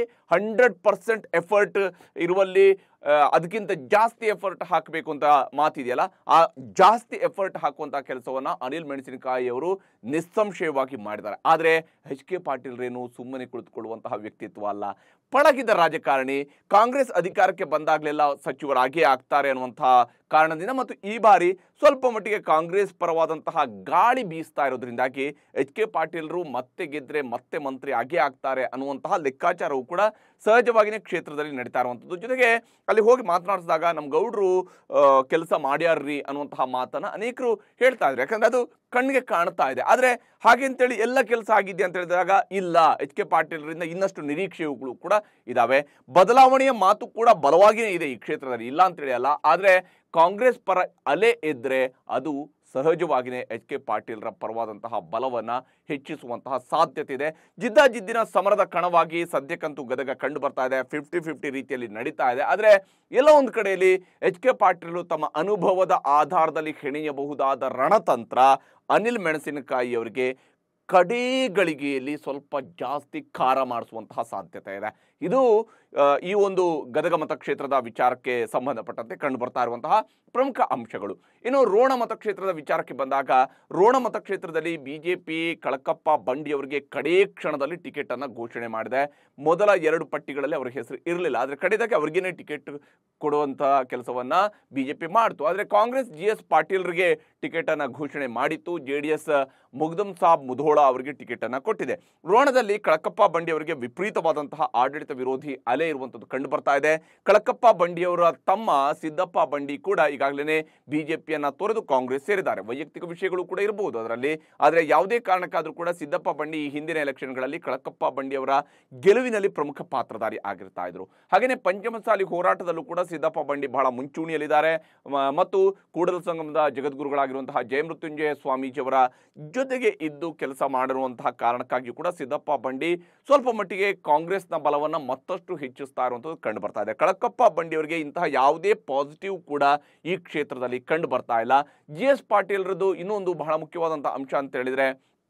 100% ಎಫರ್ಟ್ ಇರುವಲ್ಲಿ ಅದಕ್ಕಿಂತ ಜಾಸ್ತಿ ಎಫರ್ಟ್ ಹಾಕಬೇಕು ಅಂತ ಮಾತಿದೆಯಲ್ಲ, ಆ ಜಾಸ್ತಿ ಎಫರ್ಟ್ ಹಾಕುವಂಥ ಕೆಲಸವನ್ನು ಅನಿಲ್ ಮೆಣಸಿನಕಾಯಿ ಅವರು ನಿಸ್ಸಂಶಯವಾಗಿ ಮಾಡಿದ್ದಾರೆ. ಆದರೆ ಎಚ್ ಕೆ ಪಾಟೀಲ್ರೇನು ಸುಮ್ಮನೆ ಕುಳಿತುಕೊಳ್ಳುವಂತಹ ವ್ಯಕ್ತಿತ್ವ ಅಲ್ಲ, ಪಳಗಿದ ರಾಜಕಾರಣಿ. ಕಾಂಗ್ರೆಸ್ ಅಧಿಕಾರಕ್ಕೆ ಬಂದಾಗಲೆಲ್ಲ ಸಚಿವರಾಗೇ ಆಗ್ತಾರೆ ಅನ್ನುವಂತಹ ಕಾರಣದಿಂದ ಮತ್ತು ಈ ಬಾರಿ ಸ್ವಲ್ಪ ಮಟ್ಟಿಗೆ ಕಾಂಗ್ರೆಸ್ ಪರವಾದಂತಹ ಗಾಳಿ ಬೀಸ್ತಾ ಇರೋದ್ರಿಂದಾಗಿ ಎಚ್ ಕೆ ಪಾಟೀಲ್ರು ಮತ್ತೆ ಗೆದ್ರೆ ಮತ್ತೆ ಮಂತ್ರಿ ಆಗೇ ಆಗ್ತಾರೆ ಅನ್ನುವಂತಹ ಲೆಕ್ಕಾಚಾರವು ಕೂಡ ಸಹಜವಾಗಿಯೇ ಕ್ಷೇತ್ರದಲ್ಲಿ ನಡೀತಾ ಇರುವಂಥದ್ದು. ಜೊತೆಗೆ ಅಲ್ಲಿ ಹೋಗಿ ಮಾತನಾಡಿಸಿದಾಗ ನಮ್ಮ ಗೌಡ್ರು ಕೆಲಸ ಮಾಡ್ಯಾರ್ರಿ ಅನ್ನುವಂತಹ ಮಾತನ್ನು ಅನೇಕರು ಹೇಳ್ತಾ ಇದ್ರು. ಯಾಕಂದರೆ ಅದು ಕಣ್ಣಿಗೆ ಕಾಣ್ತಾ ಇದೆ. ಆದರೆ ಹಾಗೆ ಅಂತೇಳಿ ಎಲ್ಲ ಕೆಲಸ ಆಗಿದೆ ಅಂತ ಹೇಳಿದಾಗ ಇಲ್ಲ, ಎಚ್ ಕೆ ಪಾಟೀಲ್ರಿಂದ ಇನ್ನಷ್ಟು ನಿರೀಕ್ಷೆಗಳು ಕೂಡ ಇದ್ದಾವೆ. ಬದಲಾವಣೆಯ ಮಾತು ಕೂಡ ಬಲವಾಗಿಯೇ ಇದೆ ಈ ಕ್ಷೇತ್ರದಲ್ಲಿ, ಇಲ್ಲ ಅಂತೇಳಿ ಅಲ್ಲ. ಆದರೆ ಕಾಂಗ್ರೆಸ್ ಪರ ಅಲೆ ಇದ್ದರೆ ಅದು ಸಹಜವಾಗಿಯೇ ಎಚ್ ಕೆ ಪಾಟೀಲ್ರ ಪರವಾದಂತಹ ಬಲವನ್ನು ಹೆಚ್ಚಿಸುವಂತಹ ಸಾಧ್ಯತೆ ಇದೆ. ಜಿದ್ದಾಜಿದ್ದಿನ ಸಮರದ ಕಣವಾಗಿ ಸದ್ಯಕ್ಕಂತೂ ಗದಗ ಕಂಡು ಬರ್ತಾ ಇದೆ. 50-50 ರೀತಿಯಲ್ಲಿ ನಡೀತಾ ಇದೆ. ಆದರೆ ಎಲ್ಲ ಒಂದು ಕಡೆಯಲ್ಲಿ ಎಚ್ ಕೆ ಪಾಟೀಲ್ ತಮ್ಮ ಅನುಭವದ ಆಧಾರದಲ್ಲಿ ಹೆಣೆಯಬಹುದಾದ ರಣತಂತ್ರ ಅನಿಲ್ ಮೆಣಸಿನಕಾಯಿ ಅವರಿಗೆ ಕಡೆಗಳಿಗೆಯಲ್ಲಿ ಸ್ವಲ್ಪ ಜಾಸ್ತಿ ಖಾರ ಮಾಡಿಸುವಂತಹ ಸಾಧ್ಯತೆ ಇದೆ. ಇದು ಈ ಒಂದು ಗದಗ ಮತಕ್ಷೇತ್ರದ ವಿಚಾರಕ್ಕೆ ಸಂಬಂಧಪಟ್ಟಂತೆ ಕಂಡು ಬರ್ತಾ ಇರುವಂತಹ ಪ್ರಮುಖ ಅಂಶಗಳು. ಇನ್ನು ರೋಣ ಮತಕ್ಷೇತ್ರದ ವಿಚಾರಕ್ಕೆ ಬಂದಾಗ, ರೋಣ ಮತಕ್ಷೇತ್ರದಲ್ಲಿ ಬಿಜೆಪಿ ಕಳಕಪ್ಪ ಬಂಡಿಯವರಿಗೆ ಕಡೇ ಕ್ಷಣದಲ್ಲಿ ಟಿಕೆಟನ್ನು ಘೋಷಣೆ ಮಾಡಿದೆ. ಮೊದಲ 2 ಪಟ್ಟಿಗಳಲ್ಲಿ ಅವರ ಹೆಸರು ಇರಲಿಲ್ಲ, ಆದರೆ ಕಡೆದಾಗಿ ಅವ್ರಿಗೇನೆ ಟಿಕೆಟ್ ಕೊಡುವಂತಹ ಕೆಲಸವನ್ನು ಬಿಜೆಪಿ ಮಾಡಿತು. ಆದರೆ ಕಾಂಗ್ರೆಸ್ GS ಪಾಟೀಲ್ರಿಗೆ ಟಿಕೆಟನ್ನು ಘೋಷಣೆ ಮಾಡಿತ್ತು. JDS ಮುಗ್ದಮ್ ಸಾಬ್ ಮುಧೋಳ ಅವರಿಗೆ ಟಿಕೆಟನ್ನು ಕೊಟ್ಟಿದೆ. ರೋಣದಲ್ಲಿ ಕಳಕಪ್ಪ ಬಂಡಿಯವರಿಗೆ ವಿಪರೀತವಾದಂತಹ ಆಡಳಿತ ವಿರೋಧಿ ಅಲೆ ಇರುವಂಥದ್ದು ಕಂಡು ಬರ್ತಾ ಇದೆ. ಕಳಕಪ್ಪ ಬಂಡಿಯವರ ತಮ್ಮ ಸಿದ್ದಪ್ಪ ಬಂಡಿ ಕೂಡ ಈಗಾಗಲೇ ಬಿಜೆಪಿಯನ್ನು ತೊರೆದು ಕಾಂಗ್ರೆಸ್ ಸೇರಿದ್ದಾರೆ. ವೈಯಕ್ತಿಕ ವಿಷಯಗಳು ಕೂಡ ಇರಬಹುದು ಅದರಲ್ಲಿ. ಆದರೆ ಯಾವುದೇ ಕಾರಣಕ್ಕಾದರೂ ಕೂಡ ಸಿದ್ದಪ್ಪ ಬಂಡಿ ಈ ಹಿಂದಿನ ಎಲೆಕ್ಷನ್ಗಳಲ್ಲಿ ಕಳಕಪ್ಪ ಬಂಡಿಯವರ ಗೆಲುವಿನಲ್ಲಿ ಪ್ರಮುಖ ಪಾತ್ರಧಾರಿ ಆಗಿರ್ತಾ ಇದ್ರು. ಹಾಗೆಯೇ ಪಂಚಮಸಾಲಿ ಹೋರಾಟದಲ್ಲೂ ಕೂಡ ಸಿದ್ದಪ್ಪ ಬಂಡಿ ಬಹಳ ಮುಂಚೂಣಿಯಲ್ಲಿದ್ದಾರೆ. ಮತ್ತು ಕೂಡಲ ಸಂಗಮದ ಜಗದ್ಗುರುಗಳಾಗಿರುವಂತಹ ಜಯಮೃತ್ಯುಂಜಯ ಸ್ವಾಮೀಜಿಯವರ ಜೊತೆಗೆ ಇದ್ದು ಕೆಲಸ ಮಾಡಿರುವಂತಹ ಕಾರಣಕ್ಕಾಗಿ ಕೂಡ ಸಿದ್ದಪ್ಪ ಬಂಡಿ ಸ್ವಲ್ಪ ಮಟ್ಟಿಗೆ ಕಾಂಗ್ರೆಸ್ನ ಬಲವನ್ನು ಮತ್ತಷ್ಟು ಹೆಚ್ಚಿಸ್ತಾ ಇರುವಂಥದ್ದು ಕಂಡು ಬರ್ತಾ ಇದೆ. ಕಳಕಪ್ಪ ಬಂಡಿಯವರಿಗೆ ಇಂತಹ ಯಾವುದೇ ಪಾಸಿಟಿವ್ ಕೂಡ ಈ ಕ್ಷೇತ್ರದಲ್ಲಿ ಕಂಡು ಬರ್ತಾ ಇಲ್ಲ. GS ಪಾಟೀಲ್ರದ್ದು ಇನ್ನೊಂದು ಬಹಳ ಮುಖ್ಯವಾದಂಥ ಅಂಶ ಅಂತ ಹೇಳಿದರೆ,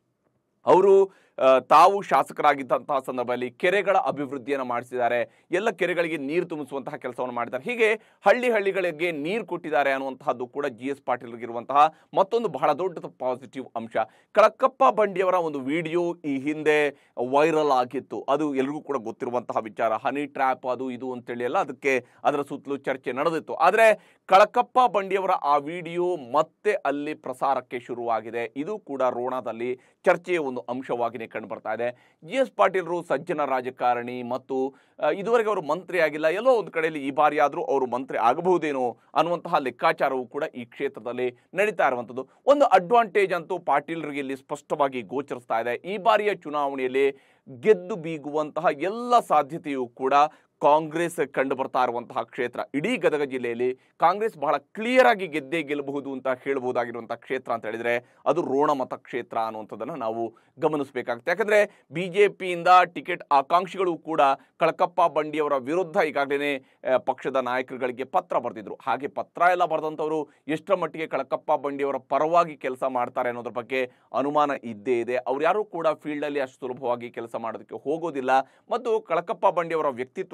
ಅವರು ತಾವು ಶಾಸಕರಾಗಿದ್ದಂತಹ ಸಂದರ್ಭದಲ್ಲಿ ಕೆರೆಗಳ ಅಭಿವೃದ್ಧಿಯನ್ನು ಮಾಡಿಸಿದ್ದಾರೆ. ಎಲ್ಲ ಕೆರೆಗಳಿಗೆ ನೀರು ತುಂಬಿಸುವಂತಹ ಕೆಲಸವನ್ನು ಮಾಡಿದ್ದಾರೆ. ಹೀಗೆ ಹಳ್ಳಿಗಳಿಗೆ ನೀರು ಕೊಟ್ಟಿದ್ದಾರೆ ಅನ್ನುವಂತಹದ್ದು ಕೂಡ GS ಪಾಟೀಲ್ಗಿರುವಂತಹ ಮತ್ತೊಂದು ಬಹಳ ದೊಡ್ಡ ಪಾಸಿಟಿವ್ ಅಂಶ. ಕಳಕಪ್ಪ ಬಂಡಿಯವರ ಒಂದು ವಿಡಿಯೋ ಈ ಹಿಂದೆ ವೈರಲ್ ಆಗಿತ್ತು. ಅದು ಎಲ್ರಿಗೂ ಕೂಡ ಗೊತ್ತಿರುವಂತಹ ವಿಚಾರ. ಹನಿ ಟ್ರ್ಯಾಪ್ ಅದು ಇದು ಅಂತೇಳಿ ಎಲ್ಲ ಅದಕ್ಕೆ ಅದರ ಸುತ್ತಲೂ ಚರ್ಚೆ ನಡೆದಿತ್ತು. ಆದರೆ ಕಳಕಪ್ಪ ಬಂಡಿಯವರ ಆ ವಿಡಿಯೋ ಮತ್ತೆ ಅಲ್ಲಿ ಪ್ರಸಾರಕ್ಕೆ ಶುರುವಾಗಿದೆ. ಇದು ಕೂಡ ರೋಣದಲ್ಲಿ ಚರ್ಚೆಯ ಒಂದು ಅಂಶವಾಗಿ ಕಂಡು ಬರ್ತಾ ಇದೆ. GS ಪಾಟೀಲ್ರು ಸಜ್ಜನ ರಾಜಕಾರಣಿ ಮತ್ತು ಇದುವರೆಗೆ ಅವರು ಮಂತ್ರಿ ಆಗಿಲ್ಲ. ಎಲ್ಲೋ ಒಂದು ಕಡೆಯಲ್ಲಿ ಈ ಬಾರಿ ಆದರೂ ಅವರು ಮಂತ್ರಿ ಆಗಬಹುದೇನೋ ಅನ್ನುವಂತಹ ಲೆಕ್ಕಾಚಾರವು ಕೂಡ ಈ ಕ್ಷೇತ್ರದಲ್ಲಿ ನಡೀತಾ ಇರುವಂಥದ್ದು. ಒಂದು ಅಡ್ವಾಂಟೇಜ್ ಅಂತೂ ಪಾಟೀಲ್ರಿಗೆ ಇಲ್ಲಿ ಸ್ಪಷ್ಟವಾಗಿ ಗೋಚರಿಸ್ತಾ ಇದೆ. ಈ ಬಾರಿಯ ಚುನಾವಣೆಯಲ್ಲಿ ಗೆದ್ದು ಬೀಗುವಂತಹ ಎಲ್ಲ ಸಾಧ್ಯತೆಯೂ ಕೂಡ ಕಾಂಗ್ರೆಸ್ ಕಂಡು ಬರ್ತಾ ಇರುವಂತಹ ಕ್ಷೇತ್ರ. ಇಡೀ ಗದಗ ಜಿಲ್ಲೆಯಲ್ಲಿ ಕಾಂಗ್ರೆಸ್ ಬಹಳ ಕ್ಲಿಯರ್ ಆಗಿ ಗೆದ್ದೇ ಗೆಲ್ಲಬಹುದು ಅಂತ ಹೇಳಬಹುದಾಗಿರುವಂತಹ ಕ್ಷೇತ್ರ ಅಂತ ಹೇಳಿದ್ರೆ ಅದು ರೋಣ ಮತಕ್ಷೇತ್ರ ಅನ್ನುವಂಥದ್ದನ್ನು ನಾವು ಗಮನಿಸಬೇಕಾಗುತ್ತೆ. ಯಾಕಂದ್ರೆ ಬಿಜೆಪಿಯಿಂದ ಟಿಕೆಟ್ ಆಕಾಂಕ್ಷಿಗಳು ಕೂಡ ಕಳಕಪ್ಪ ಬಂಡಿಯವರ ವಿರುದ್ಧ ಈಗಾಗಲೇ ಪಕ್ಷದ ನಾಯಕರುಗಳಿಗೆ ಪತ್ರ ಬರೆದಿದ್ರು. ಹಾಗೆ ಪತ್ರ ಎಲ್ಲ ಬರೆದಂಥವರು ಎಷ್ಟರ ಮಟ್ಟಿಗೆ ಕಳಕಪ್ಪ ಬಂಡಿಯವರ ಪರವಾಗಿ ಕೆಲಸ ಮಾಡ್ತಾರೆ ಅನ್ನೋದ್ರ ಬಗ್ಗೆ ಅನುಮಾನ ಇದ್ದೇ ಇದೆ. ಅವ್ರು ಯಾರು ಕೂಡ ಫೀಲ್ಡಲ್ಲಿ ಅಷ್ಟು ಸುಲಭವಾಗಿ ಕೆಲಸ ಮಾಡೋದಕ್ಕೆ ಹೋಗೋದಿಲ್ಲ. ಮತ್ತು ಕಳಕಪ್ಪ ಬಂಡಿಯವರ ವ್ಯಕ್ತಿತ್ವ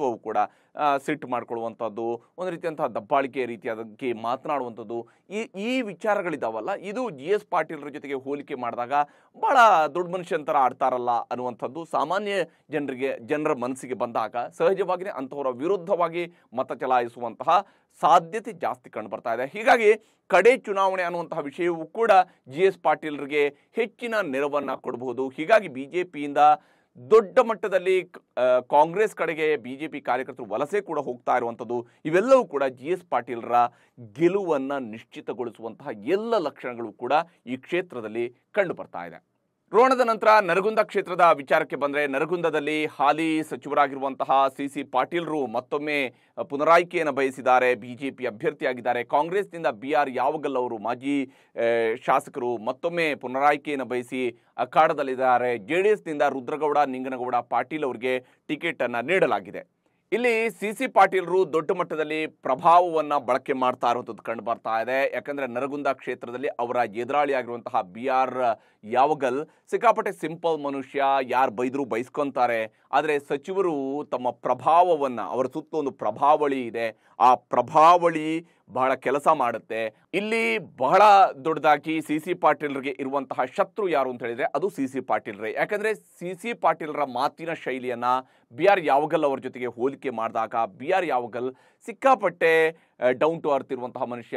ಇವೆಲ್ಲವೂ ಕೂಡ ಸಿಟ್ಟು ಮಾಡ್ಕೊಳ್ಳುವಂಥದ್ದು, ಒಂದು ರೀತಿಯಂತಹ ದಬ್ಬಾಳಿಕೆ ರೀತಿಯಾದಕ್ಕೆ ಮಾತನಾಡುವಂಥದ್ದು, ಈ ವಿಚಾರಗಳಿದ್ದಾವಲ್ಲ, ಇದು GS ಪಾಟೀಲ್ರ ಜೊತೆಗೆ ಹೋಲಿಕೆ ಮಾಡಿದಾಗ ಭಾಳ ದೊಡ್ಡ ಮನುಷ್ಯಂತರ ಆಡ್ತಾರಲ್ಲ ಅನ್ನುವಂಥದ್ದು ಸಾಮಾನ್ಯ ಜನರ ಮನಸ್ಸಿಗೆ ಬಂದಾಗ ಸಹಜವಾಗಿಯೇ ಅಂಥವರ ವಿರುದ್ಧವಾಗಿ ಮತ ಚಲಾಯಿಸುವಂತಹ ಸಾಧ್ಯತೆ ಜಾಸ್ತಿ ಕಂಡುಬರ್ತಾ ಇದೆ. ಹೀಗಾಗಿ ಕಡೆ ಚುನಾವಣೆ ಅನ್ನುವಂತಹ ವಿಷಯವೂ ಕೂಡ GS ಪಾಟೀಲ್ರಿಗೆ ಹೆಚ್ಚಿನ ನೆರವನ್ನು ಕೊಡಬಹುದು. ಹೀಗಾಗಿ BJPಯಿಂದ ದೊಡ್ಡ ಮಟ್ಟದಲ್ಲಿ ಕಾಂಗ್ರೆಸ್ ಕಡೆಗೆ BJP ಕಾರ್ಯಕರ್ತರು ವಲಸೆ ಕೂಡ ಹೋಗ್ತಾ ಇರುವಂಥದ್ದು, ಇವೆಲ್ಲವೂ ಕೂಡ GS ಪಾಟೀಲ್ರ ಗೆಲುವನ್ನು ನಿಶ್ಚಿತಗೊಳಿಸುವಂತಹ ಎಲ್ಲ ಲಕ್ಷಣಗಳು ಕೂಡ ಈ ಕ್ಷೇತ್ರದಲ್ಲಿ ಕಂಡು ಬರ್ತಾ ಇದೆ. ರೋಣದ ನಂತರ ನರಗುಂದ ಕ್ಷೇತ್ರದ ವಿಚಾರಕ್ಕೆ ಬಂದರೆ, ನರಗುಂದದಲ್ಲಿ ಹಾಲಿ ಸಚಿವರಾಗಿರುವಂತಹ CC ಪಾಟೀಲ್ರು ಮತ್ತೊಮ್ಮೆ ಪುನರಾಯ್ಕೆಯನ್ನು ಬಯಸಿದ್ದಾರೆ. BJP ಅಭ್ಯರ್ಥಿಯಾಗಿದ್ದಾರೆ. ಕಾಂಗ್ರೆಸ್ನಿಂದ BR ಯಾವಗಲ್ ಅವರು ಮಾಜಿ ಶಾಸಕರು ಮತ್ತೊಮ್ಮೆ ಪುನರಾಯ್ಕೆಯನ್ನು ಬಯಸಿ ಅಖಾಡದಲ್ಲಿದ್ದಾರೆ. JDSನಿಂದ ರುದ್ರಗೌಡ ನಿಂಗನಗೌಡ ಪಾಟೀಲ್ ಅವರಿಗೆ ಟಿಕೆಟನ್ನು ನೀಡಲಾಗಿದೆ. ಇಲ್ಲಿ CC ಪಾಟೀಲ್ರು ದೊಡ್ಡ ಮಟ್ಟದಲ್ಲಿ ಪ್ರಭಾವವನ್ನು ಬಳಕೆ ಮಾಡ್ತಾ ಇರುವಂಥದ್ದು ಕಂಡು ಬರ್ತಾ ಇದೆ. ಯಾಕಂದರೆ ನರಗುಂದ ಕ್ಷೇತ್ರದಲ್ಲಿ ಅವರ ಎದುರಾಳಿಯಾಗಿರುವಂತಹ BR ಯಾವಗಲ್ ಸಿಕ್ಕಾಪಟ್ಟೆ ಸಿಂಪಲ್ ಮನುಷ್ಯ, ಯಾರು ಬೈದರೂ ಬೈಸ್ಕೊತಾರೆ. ಆದರೆ ಸಚಿವರು ತಮ್ಮ ಪ್ರಭಾವವನ್ನು, ಅವರ ಸುತ್ತ ಒಂದು ಪ್ರಭಾವಳಿ ಇದೆ, ಆ ಪ್ರಭಾವಳಿ ಬಹಳ ಕೆಲಸ ಮಾಡುತ್ತೆ. ಇಲ್ಲಿ ಬಹಳ ದೊಡ್ಡದಾಗಿ CC ಪಾಟೀಲ್ರಿಗೆ ಇರುವಂತಹ ಶತ್ರು ಯಾರು ಅಂತ ಹೇಳಿದರೆ ಅದು CC ಪಾಟೀಲ್ರೇ. ಯಾಕಂದರೆ CC ಪಾಟೀಲ್ರ ಮಾತಿನ ಶೈಲಿಯನ್ನು BR ಯಾವಗಲ್ ಅವರ ಜೊತೆಗೆ ಹೋಲಿಕೆ ಮಾಡಿದಾಗ BR ಯಾವಗಲ್ ಸಿಕ್ಕಾಪಟ್ಟೆ ಡೌನ್ ಟು ಅರ್ತ್ ಇರುವಂತಹ ಮನುಷ್ಯ,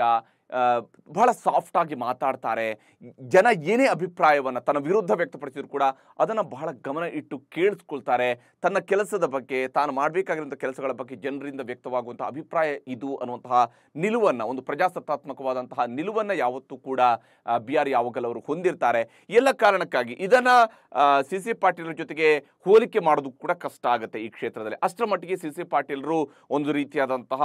ಬಹಳ ಸಾಫ್ಟಾಗಿ ಮಾತಾಡ್ತಾರೆ. ಜನ ಏನೇ ಅಭಿಪ್ರಾಯವನ್ನು ತನ್ನ ವಿರುದ್ಧ ವ್ಯಕ್ತಪಡಿಸಿದ್ರು ಕೂಡ ಅದನ್ನು ಬಹಳ ಗಮನ ಇಟ್ಟು ಕೇಳಿಸ್ಕೊಳ್ತಾರೆ. ತನ್ನ ಕೆಲಸದ ಬಗ್ಗೆ, ತಾನು ಮಾಡಬೇಕಾಗಿರುವಂಥ ಕೆಲಸಗಳ ಬಗ್ಗೆ ಜನರಿಂದ ವ್ಯಕ್ತವಾಗುವಂಥ ಅಭಿಪ್ರಾಯ ಇದು ಅನ್ನುವಂತಹ ನಿಲುವನ್ನು, ಒಂದು ಪ್ರಜಾಸತ್ತಾತ್ಮಕವಾದಂತಹ ನಿಲುವನ್ನು ಯಾವತ್ತೂ ಕೂಡ BR ಯಾವಗಲ್ ಅವರು ಹೊಂದಿರ್ತಾರೆ. ಎಲ್ಲ ಕಾರಣಕ್ಕಾಗಿ ಇದನ್ನು CC ಪಾಟೀಲ್ರ ಜೊತೆಗೆ ಹೋಲಿಕೆ ಮಾಡೋದು ಕೂಡ ಕಷ್ಟ ಆಗುತ್ತೆ ಈ ಕ್ಷೇತ್ರದಲ್ಲಿ. ಅಷ್ಟರ ಮಟ್ಟಿಗೆ CC ಪಾಟೀಲ್ರು ಒಂದು ರೀತಿಯಾದಂತಹ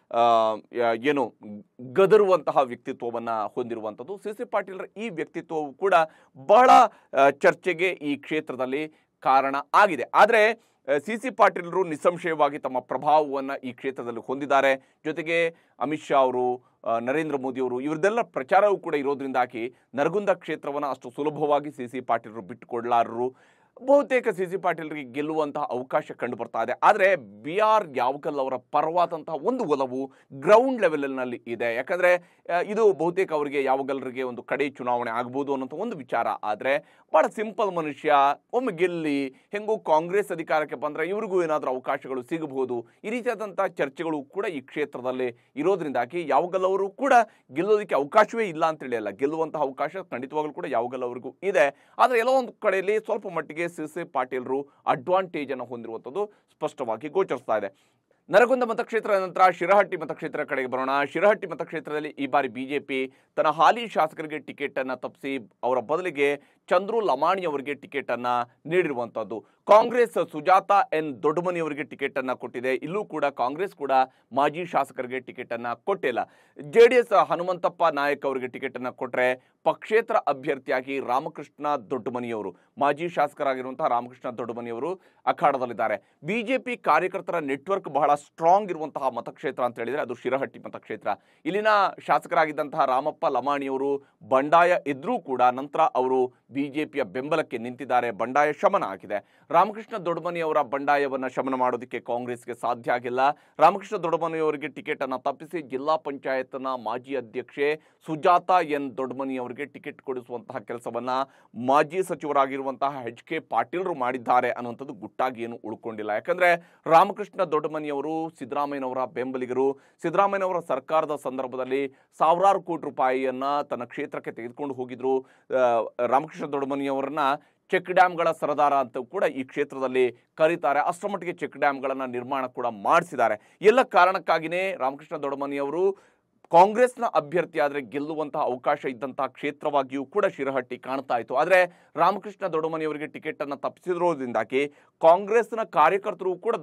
ಏನು ಗದರುವಂತಹ ವ್ಯಕ್ತಿತ್ವವನ್ನು ಹೊಂದಿರುವಂಥದ್ದು. CC ಪಾಟೀಲ್ರ ಈ ವ್ಯಕ್ತಿತ್ವವು ಕೂಡ ಬಹಳ ಚರ್ಚೆಗೆ ಈ ಕ್ಷೇತ್ರದಲ್ಲಿ ಕಾರಣ ಆಗಿದೆ. ಆದರೆ CC ಪಾಟೀಲ್ರು ನಿಸ್ಸಂಶಯವಾಗಿ ತಮ್ಮ ಪ್ರಭಾವವನ್ನು ಈ ಕ್ಷೇತ್ರದಲ್ಲಿ ಹೊಂದಿದ್ದಾರೆ. ಜೊತೆಗೆ ಅಮಿತ್ ಶಾ ಅವರು, ನರೇಂದ್ರ ಮೋದಿಯವರು ಇವರದೆಲ್ಲ ಪ್ರಚಾರವೂ ಕೂಡ ಇರೋದ್ರಿಂದಾಗಿ ನರಗುಂದ ಕ್ಷೇತ್ರವನ್ನು ಅಷ್ಟು ಸುಲಭವಾಗಿ CC ಪಾಟೀಲ್ರು ಬಿಟ್ಟುಕೊಡಲಾರರು. ಬಹುತೇಕ CC ಪಾಟೀಲ್ರಿಗೆ ಗೆಲ್ಲುವಂತಹ ಅವಕಾಶ ಕಂಡು ಬರ್ತಾ ಇದೆ. ಆದರೆ BR ಯಾವಗಲ್ ಅವರ ಪರವಾದಂತಹ ಒಂದು ಒಲವು ಗ್ರೌಂಡ್ ಲೆವೆಲ್ನಲ್ಲಿ ಇದೆ. ಯಾಕಂದರೆ ಇದು ಬಹುತೇಕ ಅವರಿಗೆ ಯಾವಗಲ್ರಿಗೆ ಒಂದು ಕಡೆ ಚುನಾವಣೆ ಆಗ್ಬೋದು ಅನ್ನೋಂಥ ಒಂದು ವಿಚಾರ. ಆದರೆ ಭಾಳ ಸಿಂಪಲ್ ಮನುಷ್ಯ, ಒಮ್ಮೆ ಗೆಲ್ಲಿ ಹೆಂಗೂ ಕಾಂಗ್ರೆಸ್ ಅಧಿಕಾರಕ್ಕೆ ಬಂದರೆ ಇವ್ರಿಗೂ ಏನಾದರೂ ಅವಕಾಶಗಳು ಸಿಗಬಹುದು. ಈ ರೀತಿಯಾದಂಥ ಚರ್ಚೆಗಳು ಕೂಡ ಈ ಕ್ಷೇತ್ರದಲ್ಲಿ ಇರೋದ್ರಿಂದಾಗಿ ಯಾವಗಲ್ ಅವರು ಕೂಡ ಗೆಲ್ಲೋದಕ್ಕೆ ಅವಕಾಶವೇ ಇಲ್ಲ ಅಂತೇಳಿ ಅಲ್ಲ, ಗೆಲ್ಲುವಂತಹ ಅವಕಾಶ ಖಂಡಿತವಾಗಲೂ ಕೂಡ ಯಾವಗಲ್ ಅವರಿಗೂ ಇದೆ. ಆದರೆ ಎಲ್ಲೋ ಒಂದು ಕಡೆಯಲ್ಲಿ ಸ್ವಲ್ಪ ಮಟ್ಟಿಗೆ CC ಪಾಟೀಲ್ರು ಅಡ್ವಾಂಟೇಜನ್ನು ಹೊಂದಿರುವಂಥದ್ದು ಸ್ಪಷ್ಟವಾಗಿ ಗೋಚರಿಸ್ತಾ ಇದೆ. ನರಗುಂದ ಮತಕ್ಷೇತ್ರದ ನಂತರ ಶಿರಹಟ್ಟಿ ಮತಕ್ಷೇತ್ರ ಕಡೆಗೆ ಬರೋಣ. ಶಿರಹಟ್ಟಿ ಮತಕ್ಷೇತ್ರದಲ್ಲಿ ಈ ಬಾರಿ BJP ತನ್ನ ಹಾಲಿ ಶಾಸಕರಿಗೆ ಟಿಕೆಟನ್ನು ತಪ್ಪಿಸಿ ಅವರ ಬದಲಿಗೆ ಚಂದ್ರು ಲಮಾಣಿ ಅವರಿಗೆ ಟಿಕೆಟನ್ನು ನೀಡಿರುವಂಥದ್ದು. ಕಾಂಗ್ರೆಸ್ ಸುಜಾತಾ N ದೊಡ್ಡಮನಿ ಅವರಿಗೆ ಟಿಕೆಟನ್ನು ಕೊಟ್ಟಿದೆ. ಇಲ್ಲೂ ಕೂಡ ಕಾಂಗ್ರೆಸ್ ಕೂಡ ಮಾಜಿ ಶಾಸಕರಿಗೆ ಟಿಕೆಟನ್ನು ಕೊಟ್ಟಿಲ್ಲ. JDS ಹನುಮಂತಪ್ಪ ನಾಯಕ್ ಅವರಿಗೆ ಟಿಕೆಟನ್ನು ಕೊಟ್ಟರೆ ಪಕ್ಷೇತರ ಅಭ್ಯರ್ಥಿಯಾಗಿ ರಾಮಕೃಷ್ಣ ದೊಡ್ಡಮನಿಯವರು, ಮಾಜಿ ಶಾಸಕರಾಗಿರುವಂತಹ ರಾಮಕೃಷ್ಣ ದೊಡ್ಡಮನಿಯವರು ಅಖಾಡದಲ್ಲಿದ್ದಾರೆ. BJP ಕಾರ್ಯಕರ್ತರ ನೆಟ್ವರ್ಕ್ ಬಹಳ ಸ್ಟ್ರಾಂಗ್ ಇರುವಂತಹ ಮತಕ್ಷೇತ್ರ ಅಂತ ಹೇಳಿದರೆ ಅದು ಶಿರಹಟ್ಟಿ ಮತಕ್ಷೇತ್ರ. ಇಲ್ಲಿನ ಶಾಸಕರಾಗಿದ್ದಂತಹ ರಾಮಪ್ಪ ಲಮಾಣಿಯವರು ಬಂಡಾಯ ಇದ್ರೂ ಕೂಡ ನಂತರ ಅವರು BJPಯ ಬೆಂಬಲಕ್ಕೆ ನಿಂತಿದ್ದಾರೆ. ಬಂಡಾಯ ಶಮನ ಆಗಿದೆ. ರಾಮಕೃಷ್ಣ ದೊಡ್ಡಮನಿಯವರ ಬಂಡಾಯವನ್ನು ಶಮನ ಮಾಡೋದಕ್ಕೆ ಕಾಂಗ್ರೆಸ್ಗೆ ಸಾಧ್ಯ ಆಗಿಲ್ಲ. ರಾಮಕೃಷ್ಣ ದೊಡ್ಡಮನಿಯವರಿಗೆ ಟಿಕೆಟನ್ನು ತಪ್ಪಿಸಿ ಜಿಲ್ಲಾ ಪಂಚಾಯತ್ನ ಮಾಜಿ ಅಧ್ಯಕ್ಷೆ ಸುಜಾತಾ N ದೊಡ್ಡಮನಿ ಅವರಿಗೆ ಟಿಕೆಟ್ ಕೊಡಿಸುವಂತಹ ಕೆಲಸವನ್ನು ಮಾಜಿ ಸಚಿವರಾಗಿರುವಂತಹ HK ಪಾಟೀಲ್ರು ಮಾಡಿದ್ದಾರೆ ಅನ್ನುವಂಥದ್ದು ಗುಟ್ಟಾಗಿ ಏನು ಉಳ್ಕೊಂಡಿಲ್ಲ. ಯಾಕಂದರೆ ರಾಮಕೃಷ್ಣ ದೊಡ್ಡಮನಿಯವರು ಸಿದ್ದರಾಮಯ್ಯನವರ ಬೆಂಬಲಿಗರು. ಸಿದ್ದರಾಮಯ್ಯನವರ ಸರ್ಕಾರದ ಸಂದರ್ಭದಲ್ಲಿ ಸಾವಿರಾರು ಕೋಟಿ ರೂಪಾಯಿಯನ್ನು ತನ್ನ ಕ್ಷೇತ್ರಕ್ಕೆ ತೆಗೆದುಕೊಂಡು ಹೋಗಿದ್ರು. ರಾಮಕೃಷ್ಣ ದೊಡ್ಡಮನಿಯವರನ್ನ ಚೆಕ್ ಡ್ಯಾಮ್ಗಳ ಸರದಾರ ಅಂತ ಕೂಡ ಈ ಕ್ಷೇತ್ರದಲ್ಲಿ ಕರೀತಾರೆ. ಅಷ್ಟರ ಮಟ್ಟಿಗೆ ಚೆಕ್ ಡ್ಯಾಮ್ಗಳನ್ನು ನಿರ್ಮಾಣ ಕೂಡ ಮಾಡಿಸಿದ್ದಾರೆ. ಎಲ್ಲ ಕಾರಣಕ್ಕಾಗಿಯೇ ರಾಮಕೃಷ್ಣ ದೊಡ್ಡಮನಿಯವರು ಕಾಂಗ್ರೆಸ್ನ ಅಭ್ಯರ್ಥಿ ಆದರೆ ಗೆಲ್ಲುವಂತಹ ಅವಕಾಶ ಇದ್ದಂತಹ ಕ್ಷೇತ್ರವಾಗಿಯೂ ಕೂಡ ಶಿರಹಟ್ಟಿ ಕಾಣ್ತಾ ಇತ್ತು. ಆದರೆ ರಾಮಕೃಷ್ಣ ದೊಡ್ಡಮನಿಯವರಿಗೆ ಟಿಕೆಟನ್ನು ತಪ್ಪಿಸಿರೋದ್ರಿಂದಾಗಿ ಕಾಂಗ್ರೆಸ್ನ ಕಾರ್ಯಕರ್ತರು ಕೂಡ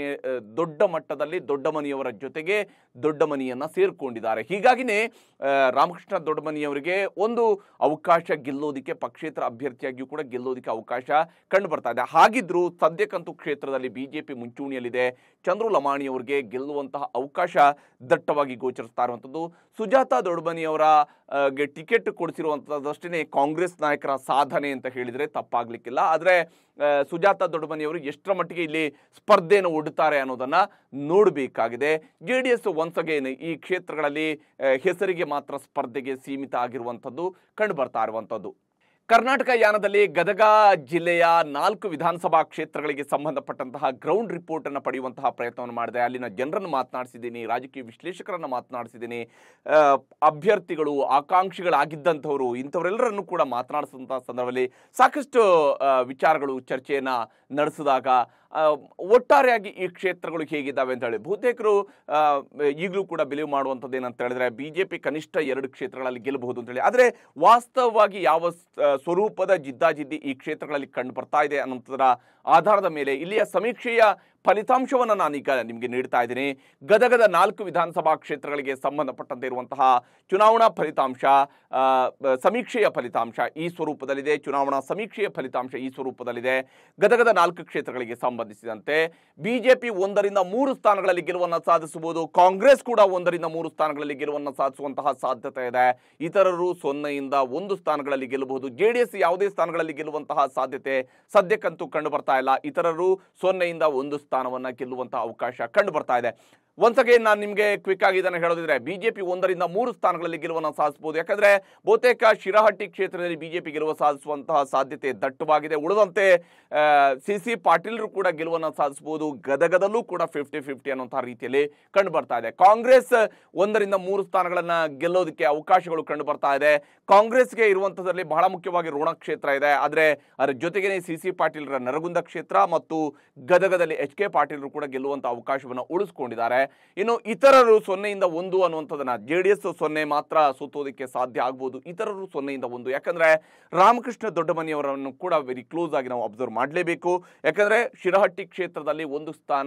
ದೊಡ್ಡ ಮಟ್ಟದಲ್ಲಿ ದೊಡ್ಡಮನಿಯವರ ಜೊತೆಗೆ ದೊಡ್ಡಮನಿಯನ್ನು ಸೇರಿಕೊಂಡಿದ್ದಾರೆ. ಹೀಗಾಗಿನೇ ರಾಮಕೃಷ್ಣ ದೊಡ್ಡಮನಿಯವರಿಗೆ ಒಂದು ಅವಕಾಶ ಗೆಲ್ಲೋದಕ್ಕೆ, ಪಕ್ಷೇತರ ಅಭ್ಯರ್ಥಿಯಾಗಿಯೂ ಕೂಡ ಗೆಲ್ಲೋದಕ್ಕೆ ಅವಕಾಶ ಕಂಡು ಬರ್ತಾ ಇದೆ. ಹಾಗಿದ್ರೂ ಸದ್ಯಕ್ಕಂತೂ ಕ್ಷೇತ್ರದಲ್ಲಿ BJP ಮುಂಚೂಣಿಯಲ್ಲಿದೆ. ಚಂದ್ರು ಲಮಾಣಿಯವರಿಗೆ ಗೆಲ್ಲುವಂತಹ ಅವಕಾಶ ದಟ್ಟವಾಗಿ ಗೋಚರಿಸ್ತಾ ಇರುವಂಥದ್ದು ಇರುವಂಥದ್ದು. ಸುಜಾತಾ ದೊಡ್ಡಮನಿಯವರ ಗೆ ಟಿಕೆಟ್ ಕೊಡಿಸಿರುವಂಥದ್ದಷ್ಟೇ ಕಾಂಗ್ರೆಸ್ ನಾಯಕರ ಸಾಧನೆ ಅಂತ ಹೇಳಿದರೆ ತಪ್ಪಾಗಲಿಕ್ಕಿಲ್ಲ. ಆದರೆ ಸುಜಾತಾ ದೊಡ್ಡಮನಿಯವರು ಎಷ್ಟರ ಮಟ್ಟಿಗೆ ಇಲ್ಲಿ ಸ್ಪರ್ಧೆಯನ್ನು ಒಡ್ಡುತ್ತಾರೆ ಅನ್ನೋದನ್ನು ನೋಡಬೇಕಾಗಿದೆ. JDS ಒನ್ಸ್ ಅಗೇನ್ ಈ ಕ್ಷೇತ್ರಗಳಲ್ಲಿ ಹೆಸರಿಗೆ ಮಾತ್ರ ಸ್ಪರ್ಧೆಗೆ ಸೀಮಿತ ಆಗಿರುವಂಥದ್ದು ಕಂಡು ಬರ್ತಾ ಇರುವಂಥದ್ದು. ಕರ್ನಾಟಕ ಯಾನದಲ್ಲಿ ಗದಗ ಜಿಲ್ಲೆಯ 4 ವಿಧಾನಸಭಾ ಕ್ಷೇತ್ರಗಳಿಗೆ ಸಂಬಂಧಪಟ್ಟಂತಹ ಗ್ರೌಂಡ್ ರಿಪೋರ್ಟ್ ಅನ್ನು ಪಡೆಯುವಂತಹ ಪ್ರಯತ್ನವನ್ನು ಮಾಡಿದೆ. ಅಲ್ಲಿನ ಜನರನ್ನು ಮಾತನಾಡಿಸಿದ್ದೀನಿ, ರಾಜಕೀಯ ವಿಶ್ಲೇಷಕರನ್ನು ಮಾತನಾಡಿಸಿದ್ದೀನಿ, ಅಭ್ಯರ್ಥಿಗಳು ಆಕಾಂಕ್ಷಿಗಳಾಗಿದ್ದಂಥವರು ಇಂಥವರೆಲ್ಲರನ್ನು ಕೂಡ ಮಾತನಾಡಿಸಿದಂತಹ ಸಂದರ್ಭದಲ್ಲಿ ಸಾಕಷ್ಟು ವಿಚಾರಗಳು ಚರ್ಚೆಯನ್ನು ನಡೆಸಿದಾಗ ಒಟ್ಟಾರೆಯಾಗಿ ಈ ಕ್ಷೇತ್ರಗಳು ಹೇಗಿದ್ದಾವೆ ಅಂತ ಹೇಳಿ ಬಹುತೇಕರು ಈಗಲೂ ಕೂಡ ಬಿಲೀವ್ ಮಾಡುವಂಥದ್ದು ಏನಂತ ಹೇಳಿದ್ರೆ BJP ಕನಿಷ್ಠ 2 ಕ್ಷೇತ್ರಗಳಲ್ಲಿ ಗೆಲ್ಲಬಹುದು ಅಂತೇಳಿ. ಆದರೆ ವಾಸ್ತವವಾಗಿ ಯಾವ ಸ್ವರೂಪದ ಜಿದ್ದಾಜಿದ್ದಿ ಈ ಕ್ಷೇತ್ರಗಳಲ್ಲಿ ಕಂಡು ಬರ್ತಾ ಇದೆ ಅನ್ನೋಂಥದ್ರ ಆಧಾರದ ಮೇಲೆ ಇಲ್ಲಿಯ ಸಮೀಕ್ಷೆಯ ಫಲಿತಾಂಶವನ್ನು ನಾನೀಗ ನಿಮಗೆ ನೀಡ್ತಾ ಇದ್ದೀನಿ. ಗದಗದ 4 ವಿಧಾನಸಭಾ ಕ್ಷೇತ್ರಗಳಿಗೆ ಸಂಬಂಧಪಟ್ಟಂತೆ ಇರುವಂತಹ ಚುನಾವಣಾ ಫಲಿತಾಂಶ, ಸಮೀಕ್ಷೆಯ ಫಲಿತಾಂಶ ಈ ಸ್ವರೂಪದಲ್ಲಿದೆ. ಚುನಾವಣಾ ಸಮೀಕ್ಷೆಯ ಫಲಿತಾಂಶ ಈ ಸ್ವರೂಪದಲ್ಲಿದೆ. ಗದಗದ 4 ಕ್ಷೇತ್ರಗಳಿಗೆ ಸಂಬಂಧಿಸಿದಂತೆ BJP 1 ರಿಂದ 3 ಸ್ಥಾನಗಳಲ್ಲಿ ಗೆಲುವನ್ನು ಸಾಧಿಸಬಹುದು. ಕಾಂಗ್ರೆಸ್ ಕೂಡ 1 ರಿಂದ 3 ಸ್ಥಾನಗಳಲ್ಲಿ ಗೆಲುವನ್ನು ಸಾಧಿಸುವಂತಹ ಸಾಧ್ಯತೆ ಇದೆ. ಇತರರು 0 ಯಿಂದ 1 ಸ್ಥಾನಗಳಲ್ಲಿ ಗೆಲ್ಲಬಹುದು. JDS ಯಾವುದೇ ಸ್ಥಾನಗಳಲ್ಲಿ ಗೆಲ್ಲುವಂತಹ ಸಾಧ್ಯತೆ ಸದ್ಯಕ್ಕಂತೂ ಕಂಡು ಬರ್ತಾ ಇಲ್ಲ. ಇತರರು 0 ಯಿಂದ 1 ಸ್ಥಾನವನ್ನು ಗೆಲ್ಲುವಂತಹ ಅವಕಾಶ ಕಂಡು ಬರ್ತಾ ಇದೆ. ಒನ್ಸ್ ಅಗೇನ್ ನಾನು ನಿಮಗೆ ಕ್ವಿಕ್ ಆಗಿ ಇದನ್ನು ಹೇಳೋದಿದ್ರೆ BJP 1 ರಿಂದ 3 ಸ್ಥಾನಗಳಲ್ಲಿ ಗೆಲುವನ್ನು ಸಾಧಿಸಬಹುದು. ಯಾಕಂದ್ರೆ ಬಹುತೇಕ ಶಿರಹಟ್ಟಿ ಕ್ಷೇತ್ರದಲ್ಲಿ BJP ಗೆಲುವು ಸಾಧಿಸುವಂತಹ ಸಾಧ್ಯತೆ ದಟ್ಟವಾಗಿದೆ. ಉಳಿದಂತೆ CC ಪಾಟೀಲ್ರು ಕೂಡ ಗೆಲುವನ್ನು ಸಾಧಿಸಬಹುದು. ಗದಗದಲ್ಲೂ ಕೂಡ 50-50 ಅನ್ನುವಂತಹ ರೀತಿಯಲ್ಲಿ ಕಂಡು ಬರ್ತಾ ಇದೆ. ಕಾಂಗ್ರೆಸ್ 1 ರಿಂದ 3 ಸ್ಥಾನಗಳನ್ನು ಗೆಲ್ಲೋದಕ್ಕೆ ಅವಕಾಶಗಳು ಕಂಡು ಬರ್ತಾ ಇದೆ. ಕಾಂಗ್ರೆಸ್ಗೆ ಇರುವಂಥದ್ರಲ್ಲಿ ಬಹಳ ಮುಖ್ಯವಾಗಿ ರೋಣ ಕ್ಷೇತ್ರ ಇದೆ. ಆದರೆ ಅದರ ಜೊತೆಗೇನೆ CC ಪಾಟೀಲ್ರ ನರಗುಂದ ಕ್ಷೇತ್ರ ಮತ್ತು ಗದಗದಲ್ಲಿ HK ಪಾಟೀಲ್ರು ಕೂಡ ಗೆಲ್ಲುವಂಥ ಅವಕಾಶವನ್ನು ಉಳಿಸ್ಕೊಂಡಿದ್ದಾರೆ. ಇನ್ನು ಇತರರು 0 ಯಿಂದ 1 ಅನ್ನುವಂಥದ್ದನ್ನ JDS 0 ಮಾತ್ರ ಸುತ್ತೋದಕ್ಕೆ ಸಾಧ್ಯ ಆಗ್ಬೋದು. ಇತರರು 0 ಯಿಂದ 1 ಯಾಕಂದ್ರೆ ರಾಮಕೃಷ್ಣ ದೊಡ್ಡಮನಿಯವರನ್ನು ಕೂಡ ವೆರಿ ಕ್ಲೋಸ್ ಆಗಿ ನಾವು ಅಬ್ಸರ್ವ್ ಮಾಡಲೇಬೇಕು. ಯಾಕಂದ್ರೆ ಶಿರಹಟ್ಟಿ ಕ್ಷೇತ್ರದಲ್ಲಿ 1 ಸ್ಥಾನ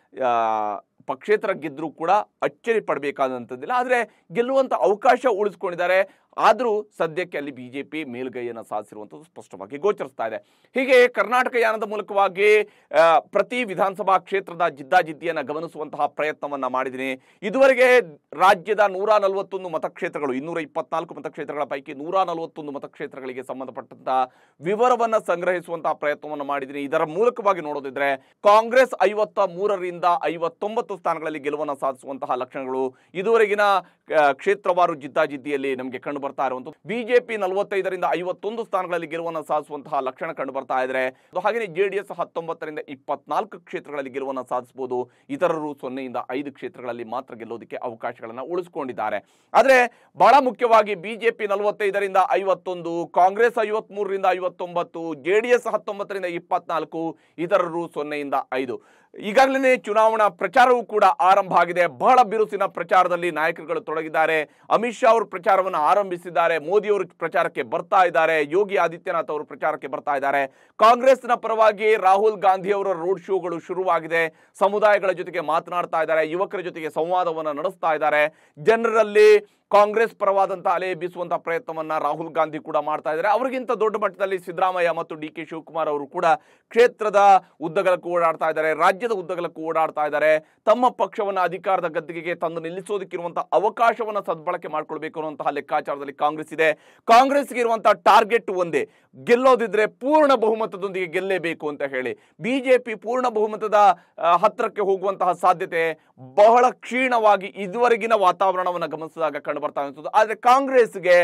ಪಕ್ಷೇತರ ಗೆದ್ದರೂ ಕೂಡ ಅಚ್ಚರಿ ಪಡಬೇಕಾದಂಥದ್ದಿಲ್ಲ. ಆದರೆ ಗೆಲ್ಲುವಂಥ ಅವಕಾಶ ಉಳಿಸ್ಕೊಂಡಿದ್ದಾರೆ. ಆದರೂ ಸದ್ಯಕ್ಕೆ ಅಲ್ಲಿ BJP ಮೇಲ್ಗೈಯನ್ನು ಸಾಧಿಸಿರುವಂಥದ್ದು ಸ್ಪಷ್ಟವಾಗಿ ಗೋಚರಿಸ್ತಾ ಇದೆ. ಹೀಗೆ ಕರ್ನಾಟಕ ಯಾನದ ಮೂಲಕವಾಗಿ ಪ್ರತಿ ವಿಧಾನಸಭಾ ಕ್ಷೇತ್ರದ ಜಿದ್ದಾಜಿದ್ದಿಯನ್ನು ಗಮನಿಸುವಂತಹ ಪ್ರಯತ್ನವನ್ನು ಮಾಡಿದ್ದೀನಿ. ಇದುವರೆಗೆ ರಾಜ್ಯದ 141 ಮತಕ್ಷೇತ್ರಗಳು 224 ಮತಕ್ಷೇತ್ರಗಳ ಪೈಕಿ 141 ಮತಕ್ಷೇತ್ರಗಳಿಗೆ ಸಂಬಂಧಪಟ್ಟಂತಹ ವಿವರವನ್ನು ಸಂಗ್ರಹಿಸುವಂತಹ ಪ್ರಯತ್ನವನ್ನು ಮಾಡಿದ್ದೀನಿ. ಇದರ ಮೂಲಕವಾಗಿ ನೋಡೋದಿದ್ರೆ ಕಾಂಗ್ರೆಸ್ 53 ರಿಂದ 59 ಸ್ಥಾನಗಳಲ್ಲಿ ಗೆಲುವನ್ನು ಸಾಧಿಸುವಂತಹ ಲಕ್ಷಣಗಳು ಇದುವರೆಗಿನ ಕ್ಷೇತ್ರವಾರು ಜಿದ್ದಾಜಿದ್ದಿಯಲ್ಲಿ ನಮಗೆ ಕಂಡು ಬರ್ತಾ ಇರುವಂಥದ್ದು. BJP 45 ರಿಂದ 51 ಸ್ಥಾನಗಳಲ್ಲಿ ಗೆಲುವನ್ನು ಸಾಧಿಸುವಂತಹ ಲಕ್ಷಣ ಕಂಡು ಬರ್ತಾ ಇದ್ದಾರೆ. ಹಾಗೆಯೇ JDS 19 ರಿಂದ 24 ಕ್ಷೇತ್ರಗಳಲ್ಲಿ ಗೆಲುವನ್ನು ಸಾಧಿಸಬಹುದು. ಇತರರು 0 ಯಿಂದ 5 ಕ್ಷೇತ್ರಗಳಲ್ಲಿ ಮಾತ್ರ ಗೆಲ್ಲೋದಕ್ಕೆ ಅವಕಾಶಗಳನ್ನು ಉಳಿಸಿಕೊಂಡಿದ್ದಾರೆ. ಆದರೆ ಬಹಳ ಮುಖ್ಯವಾಗಿ BJP 45 ರಿಂದ 51, ಕಾಂಗ್ರೆಸ್ 53 ರಿಂದ 59, JDS 19 ರಿಂದ 24, ಇತರರು 0 ಯಿಂದ 5. ಈಗಾಗಲೇ ಚುನಾವಣಾ ಪ್ರಚಾರವೂ ಕೂಡ ಆರಂಭ ಆಗಿದೆ. ಬಹಳ ಬಿರುಸಿನ ಪ್ರಚಾರದಲ್ಲಿ ನಾಯಕರುಗಳು ತೊಡಗಿದ್ದಾರೆ. ಅಮಿತ್ ಶಾ ಅವರು ಪ್ರಚಾರವನ್ನು ಆರಂಭಿಸಿದ್ದಾರೆ. ಮೋದಿ ಅವರು ಪ್ರಚಾರಕ್ಕೆ ಬರ್ತಾ ಇದ್ದಾರೆ. ಯೋಗಿ ಆದಿತ್ಯನಾಥ್ ಅವರು ಪ್ರಚಾರಕ್ಕೆ ಬರ್ತಾ ಇದ್ದಾರೆ. ಕಾಂಗ್ರೆಸ್ನ ಪರವಾಗಿ ರಾಹುಲ್ ಗಾಂಧಿ ಅವರ ರೋಡ್ ಶೋಗಳು ಶುರುವಾಗಿದೆ. ಸಮುದಾಯಗಳ ಜೊತೆಗೆ ಮಾತನಾಡ್ತಾ ಇದ್ದಾರೆ. ಯುವಕರ ಜೊತೆಗೆ ಸಂವಾದವನ್ನು ನಡೆಸ್ತಾ ಇದ್ದಾರೆ. ಜನರಲ್ಲಿ ಕಾಂಗ್ರೆಸ್ ಪರವಾದಂಥ ಅಲೆ ಬೀಸುವಂತಹ ಪ್ರಯತ್ನವನ್ನ ರಾಹುಲ್ ಗಾಂಧಿ ಕೂಡ ಮಾಡ್ತಾ ಇದ್ದಾರೆ. ಅವರಿಗಿಂತ ದೊಡ್ಡ ಮಟ್ಟದಲ್ಲಿ ಸಿದ್ದರಾಮಯ್ಯ ಮತ್ತು DK ಶಿವಕುಮಾರ್ ಅವರು ಕೂಡ ಕ್ಷೇತ್ರದ ಉದ್ದಗಲಕ್ಕೂ ಓಡಾಡ್ತಾ ಇದ್ದಾರೆ. ರಾಜ್ಯದ ಉದ್ದಗಲಕ್ಕೂ ಓಡಾಡ್ತಾ ಇದ್ದಾರೆ. ತಮ್ಮ ಪಕ್ಷವನ್ನು ಅಧಿಕಾರದ ಗದ್ದುಗೆಗೆ ತಂದು ನಿಲ್ಲಿಸೋದಕ್ಕಿರುವಂತಹ ಅವಕಾಶವನ್ನು ಸದ್ಬಳಕೆ ಮಾಡ್ಕೊಳ್ಬೇಕು ಅನ್ನುವಂತಹ ಲೆಕ್ಕಾಚಾರದಲ್ಲಿ ಕಾಂಗ್ರೆಸ್ ಇದೆ. ಕಾಂಗ್ರೆಸ್ಗೆ ಇರುವಂತಹ ಟಾರ್ಗೆಟ್ ಒಂದೇ, ಗೆಲ್ಲೋದಿದ್ರೆ ಪೂರ್ಣ ಬಹುಮತದೊಂದಿಗೆ ಗೆಲ್ಲೇಬೇಕು ಅಂತ ಹೇಳಿ. BJP ಪೂರ್ಣ ಬಹುಮತದ ಹತ್ತಿರಕ್ಕೆ ಹೋಗುವಂತಹ ಸಾಧ್ಯತೆ ಬಹಳ ಕ್ಷೀಣವಾಗಿ ಇದುವರೆಗಿನ ವಾತಾವರಣವನ್ನು ಗಮನಿಸಿದಾಗ ಕಂಡು ಬರ್ತಾ ಇರುತ್ತದೆ. ಆದರೆ ಕಾಂಗ್ರೆಸ್ಗೆ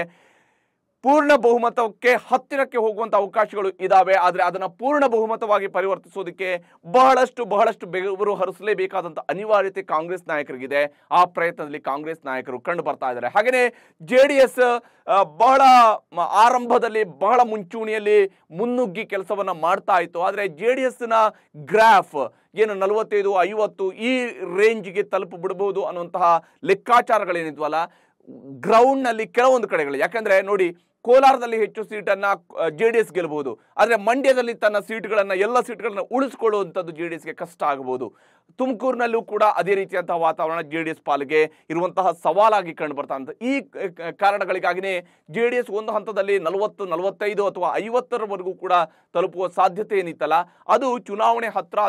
ಪೂರ್ಣ ಬಹುಮತಕ್ಕೆ ಹತ್ತಿರಕ್ಕೆ ಹೋಗುವಂತ ಅವಕಾಶಗಳು ಇದಾವೆ. ಆದರೆ ಅದನ್ನು ಪೂರ್ಣ ಬಹುಮತವಾಗಿ ಪರಿವರ್ತಿಸೋದಕ್ಕೆ ಬಹಳಷ್ಟು ಬೆವರು ಹರಿಸಲೇಬೇಕಾದಂಥ ಅನಿವಾರ್ಯತೆ ಕಾಂಗ್ರೆಸ್ ನಾಯಕರಿಗಿದೆ. ಆ ಪ್ರಯತ್ನದಲ್ಲಿ ಕಾಂಗ್ರೆಸ್ ನಾಯಕರು ಕಂಡು ಬರ್ತಾ ಇದ್ದಾರೆ. ಹಾಗೆಯೇ JDS ಬಹಳ ಆರಂಭದಲ್ಲಿ ಬಹಳ ಮುಂಚೂಣಿಯಲ್ಲಿ ಮುನ್ನುಗ್ಗಿ ಕೆಲಸವನ್ನ ಮಾಡ್ತಾ ಇತ್ತು. ಆದರೆ JDSನ ಗ್ರಾಫ್ ಏನು 45-50 ಈ ರೇಂಜ್ಗೆ ತಲುಪಿ ಬಿಡಬಹುದು ಅನ್ನುವಂತಹ ಲೆಕ್ಕಾಚಾರಗಳೇನಿದ್ವಲ್ಲ ಗ್ರೌಂಡ್ನಲ್ಲಿ ಕೆಲವೊಂದು ಕಡೆಗಳು, ಯಾಕಂದ್ರೆ ನೋಡಿ ಕೋಲಾರದಲ್ಲಿ ಹೆಚ್ಚು ಸೀಟನ್ನು JDS ಗೆಲ್ಲಬಹುದು. ಆದರೆ ಮಂಡ್ಯದಲ್ಲಿ ತನ್ನ ಸೀಟ್ಗಳನ್ನು ಎಲ್ಲ ಸೀಟ್ಗಳನ್ನು ಉಳಿಸ್ಕೊಳ್ಳುವಂಥದ್ದು JDSಗೆ ಕಷ್ಟ ಆಗಬಹುದು. ತುಮಕೂರಿನಲ್ಲೂ ಕೂಡ ಅದೇ ರೀತಿಯಂತಹ ವಾತಾವರಣ JDS ಪಾಲಿಗೆ ಇರುವಂತಹ ಸವಾಲಾಗಿ ಕಂಡು ಬರ್ತಾ ಅಂತ. ಈ ಕಾರಣಗಳಿಗಾಗಿಯೇ JDS ಒಂದು ಹಂತದಲ್ಲಿ 40, 45 ಅಥವಾ 50ರವರೆಗೂ ಕೂಡ ತಲುಪುವ ಸಾಧ್ಯತೆ ಏನಿತ್ತಲ್ಲ ಅದು ಚುನಾವಣೆ ಹತ್ರ ಆದ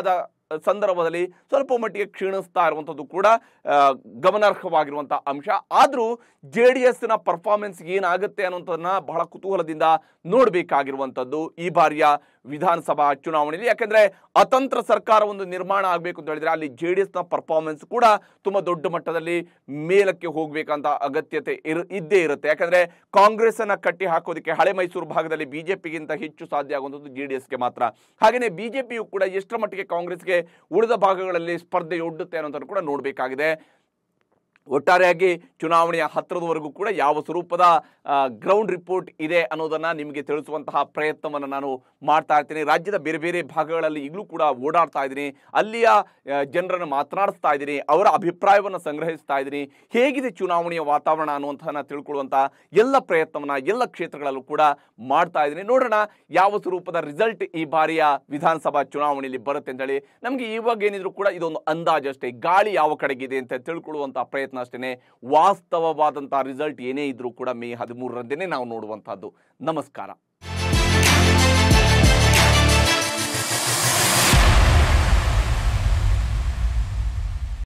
ಸಂದರ್ಭದಲ್ಲಿ ಸ್ವಲ್ಪ ಮಟ್ಟಿಗೆ ಕ್ಷೀಣಿಸ್ತಾ ಇರುವಂಥದ್ದು ಕೂಡ ಗಮನಾರ್ಹವಾಗಿರುವಂಥ ಅಂಶ. ಆದರೂ JDSನ ಪರ್ಫಾರ್ಮೆನ್ಸ್ ಏನಾಗುತ್ತೆ ಅನ್ನೋಂಥದ್ದನ್ನ ಬಹಳ ಕುತೂಹಲದಿಂದ ನೋಡಬೇಕಾಗಿರುವಂಥದ್ದು ಈ ಬಾರಿಯ ವಿಧಾನಸಭಾ ಚುನಾವಣೆಯಲ್ಲಿ. ಯಾಕೆಂದರೆ ಅತಂತ್ರ ಸರ್ಕಾರ ಒಂದು ನಿರ್ಮಾಣ ಆಗಬೇಕು ಅಂತ ಹೇಳಿದ್ರೆ ಅಲ್ಲಿ JDSನ ಪರ್ಫಾರ್ಮೆನ್ಸ್ ಕೂಡ ತುಂಬ ದೊಡ್ಡ ಮಟ್ಟದಲ್ಲಿ ಮೇಲಕ್ಕೆ ಹೋಗಬೇಕಂತ ಅಗತ್ಯತೆ ಇದ್ದೇ ಇರುತ್ತೆ. ಯಾಕಂದರೆ ಕಾಂಗ್ರೆಸ್ಸನ್ನು ಕಟ್ಟಿ ಹಾಕೋದಕ್ಕೆ ಹಳೆ ಮೈಸೂರು ಭಾಗದಲ್ಲಿ BJPಗಿಂತ ಹೆಚ್ಚು ಸಾಧ್ಯ ಆಗುವಂಥದ್ದು JDSಗೆ ಮಾತ್ರ. ಹಾಗೆಯೇ BJPಯು ಕೂಡ ಎಷ್ಟರ ಮಟ್ಟಿಗೆ ಕಾಂಗ್ರೆಸ್ಗೆ ಉಳಿದ ಭಾಗಗಳಲ್ಲಿ ಸ್ಪರ್ಧೆಯೊಡ್ಡುತ್ತೆ ಅನ್ನೋದನ್ನು ಕೂಡ ನೋಡಬೇಕಾಗಿದೆ. ಒಟ್ಟಾರೆಯಾಗಿ ಚುನಾವಣೆಯ ಹತ್ತಿರದವರೆಗೂ ಕೂಡ ಯಾವ ಸ್ವರೂಪದ ಗ್ರೌಂಡ್ ರಿಪೋರ್ಟ್ ಇದೆ ಅನ್ನೋದನ್ನು ನಿಮಗೆ ತಿಳಿಸುವಂತಹ ಪ್ರಯತ್ನವನ್ನು ನಾನು ಮಾಡ್ತಾ ಇರ್ತೀನಿ. ರಾಜ್ಯದ ಬೇರೆ ಬೇರೆ ಭಾಗಗಳಲ್ಲಿ ಈಗಲೂ ಕೂಡ ಓಡಾಡ್ತಾ ಇದ್ದೀನಿ, ಅಲ್ಲಿಯ ಜನರನ್ನು ಮಾತನಾಡಿಸ್ತಾ ಇದ್ದೀನಿ, ಅವರ ಅಭಿಪ್ರಾಯವನ್ನು ಸಂಗ್ರಹಿಸ್ತಾ ಇದ್ದೀನಿ. ಹೇಗಿದೆ ಚುನಾವಣೆಯ ವಾತಾವರಣ ಅನ್ನುವಂಥದ್ದನ್ನು ತಿಳ್ಕೊಳ್ಳುವಂಥ ಎಲ್ಲ ಪ್ರಯತ್ನವನ್ನು ಎಲ್ಲ ಕ್ಷೇತ್ರಗಳಲ್ಲೂ ಕೂಡ ಮಾಡ್ತಾ ಇದ್ದೀನಿ. ನೋಡೋಣ ಯಾವ ಸ್ವರೂಪದ ರಿಸಲ್ಟ್ ಈ ಬಾರಿಯ ವಿಧಾನಸಭಾ ಚುನಾವಣೆಯಲ್ಲಿ ಬರುತ್ತೆ ಅಂತೇಳಿ. ನಮಗೆ ಇವಾಗ ಏನಿದ್ರು ಕೂಡ ಇದೊಂದು ಅಂದಾಜು ಅಷ್ಟೇ, ಗಾಳಿ ಯಾವ ಕಡೆಗಿದೆ ಅಂತ ತಿಳ್ಕೊಳ್ಳುವಂಥ ಪ್ರಯತ್ನ ಅಷ್ಟೇ. ವಾಸ್ತವವಾದಂಥ ರಿಸಲ್ಟ್ ಏನೇ ಇದ್ರೂ ಕೂಡ ಮೇ 13ರಂದೇ ನಾವು ನೋಡುವಂಥದ್ದು. ನಮಸ್ಕಾರ.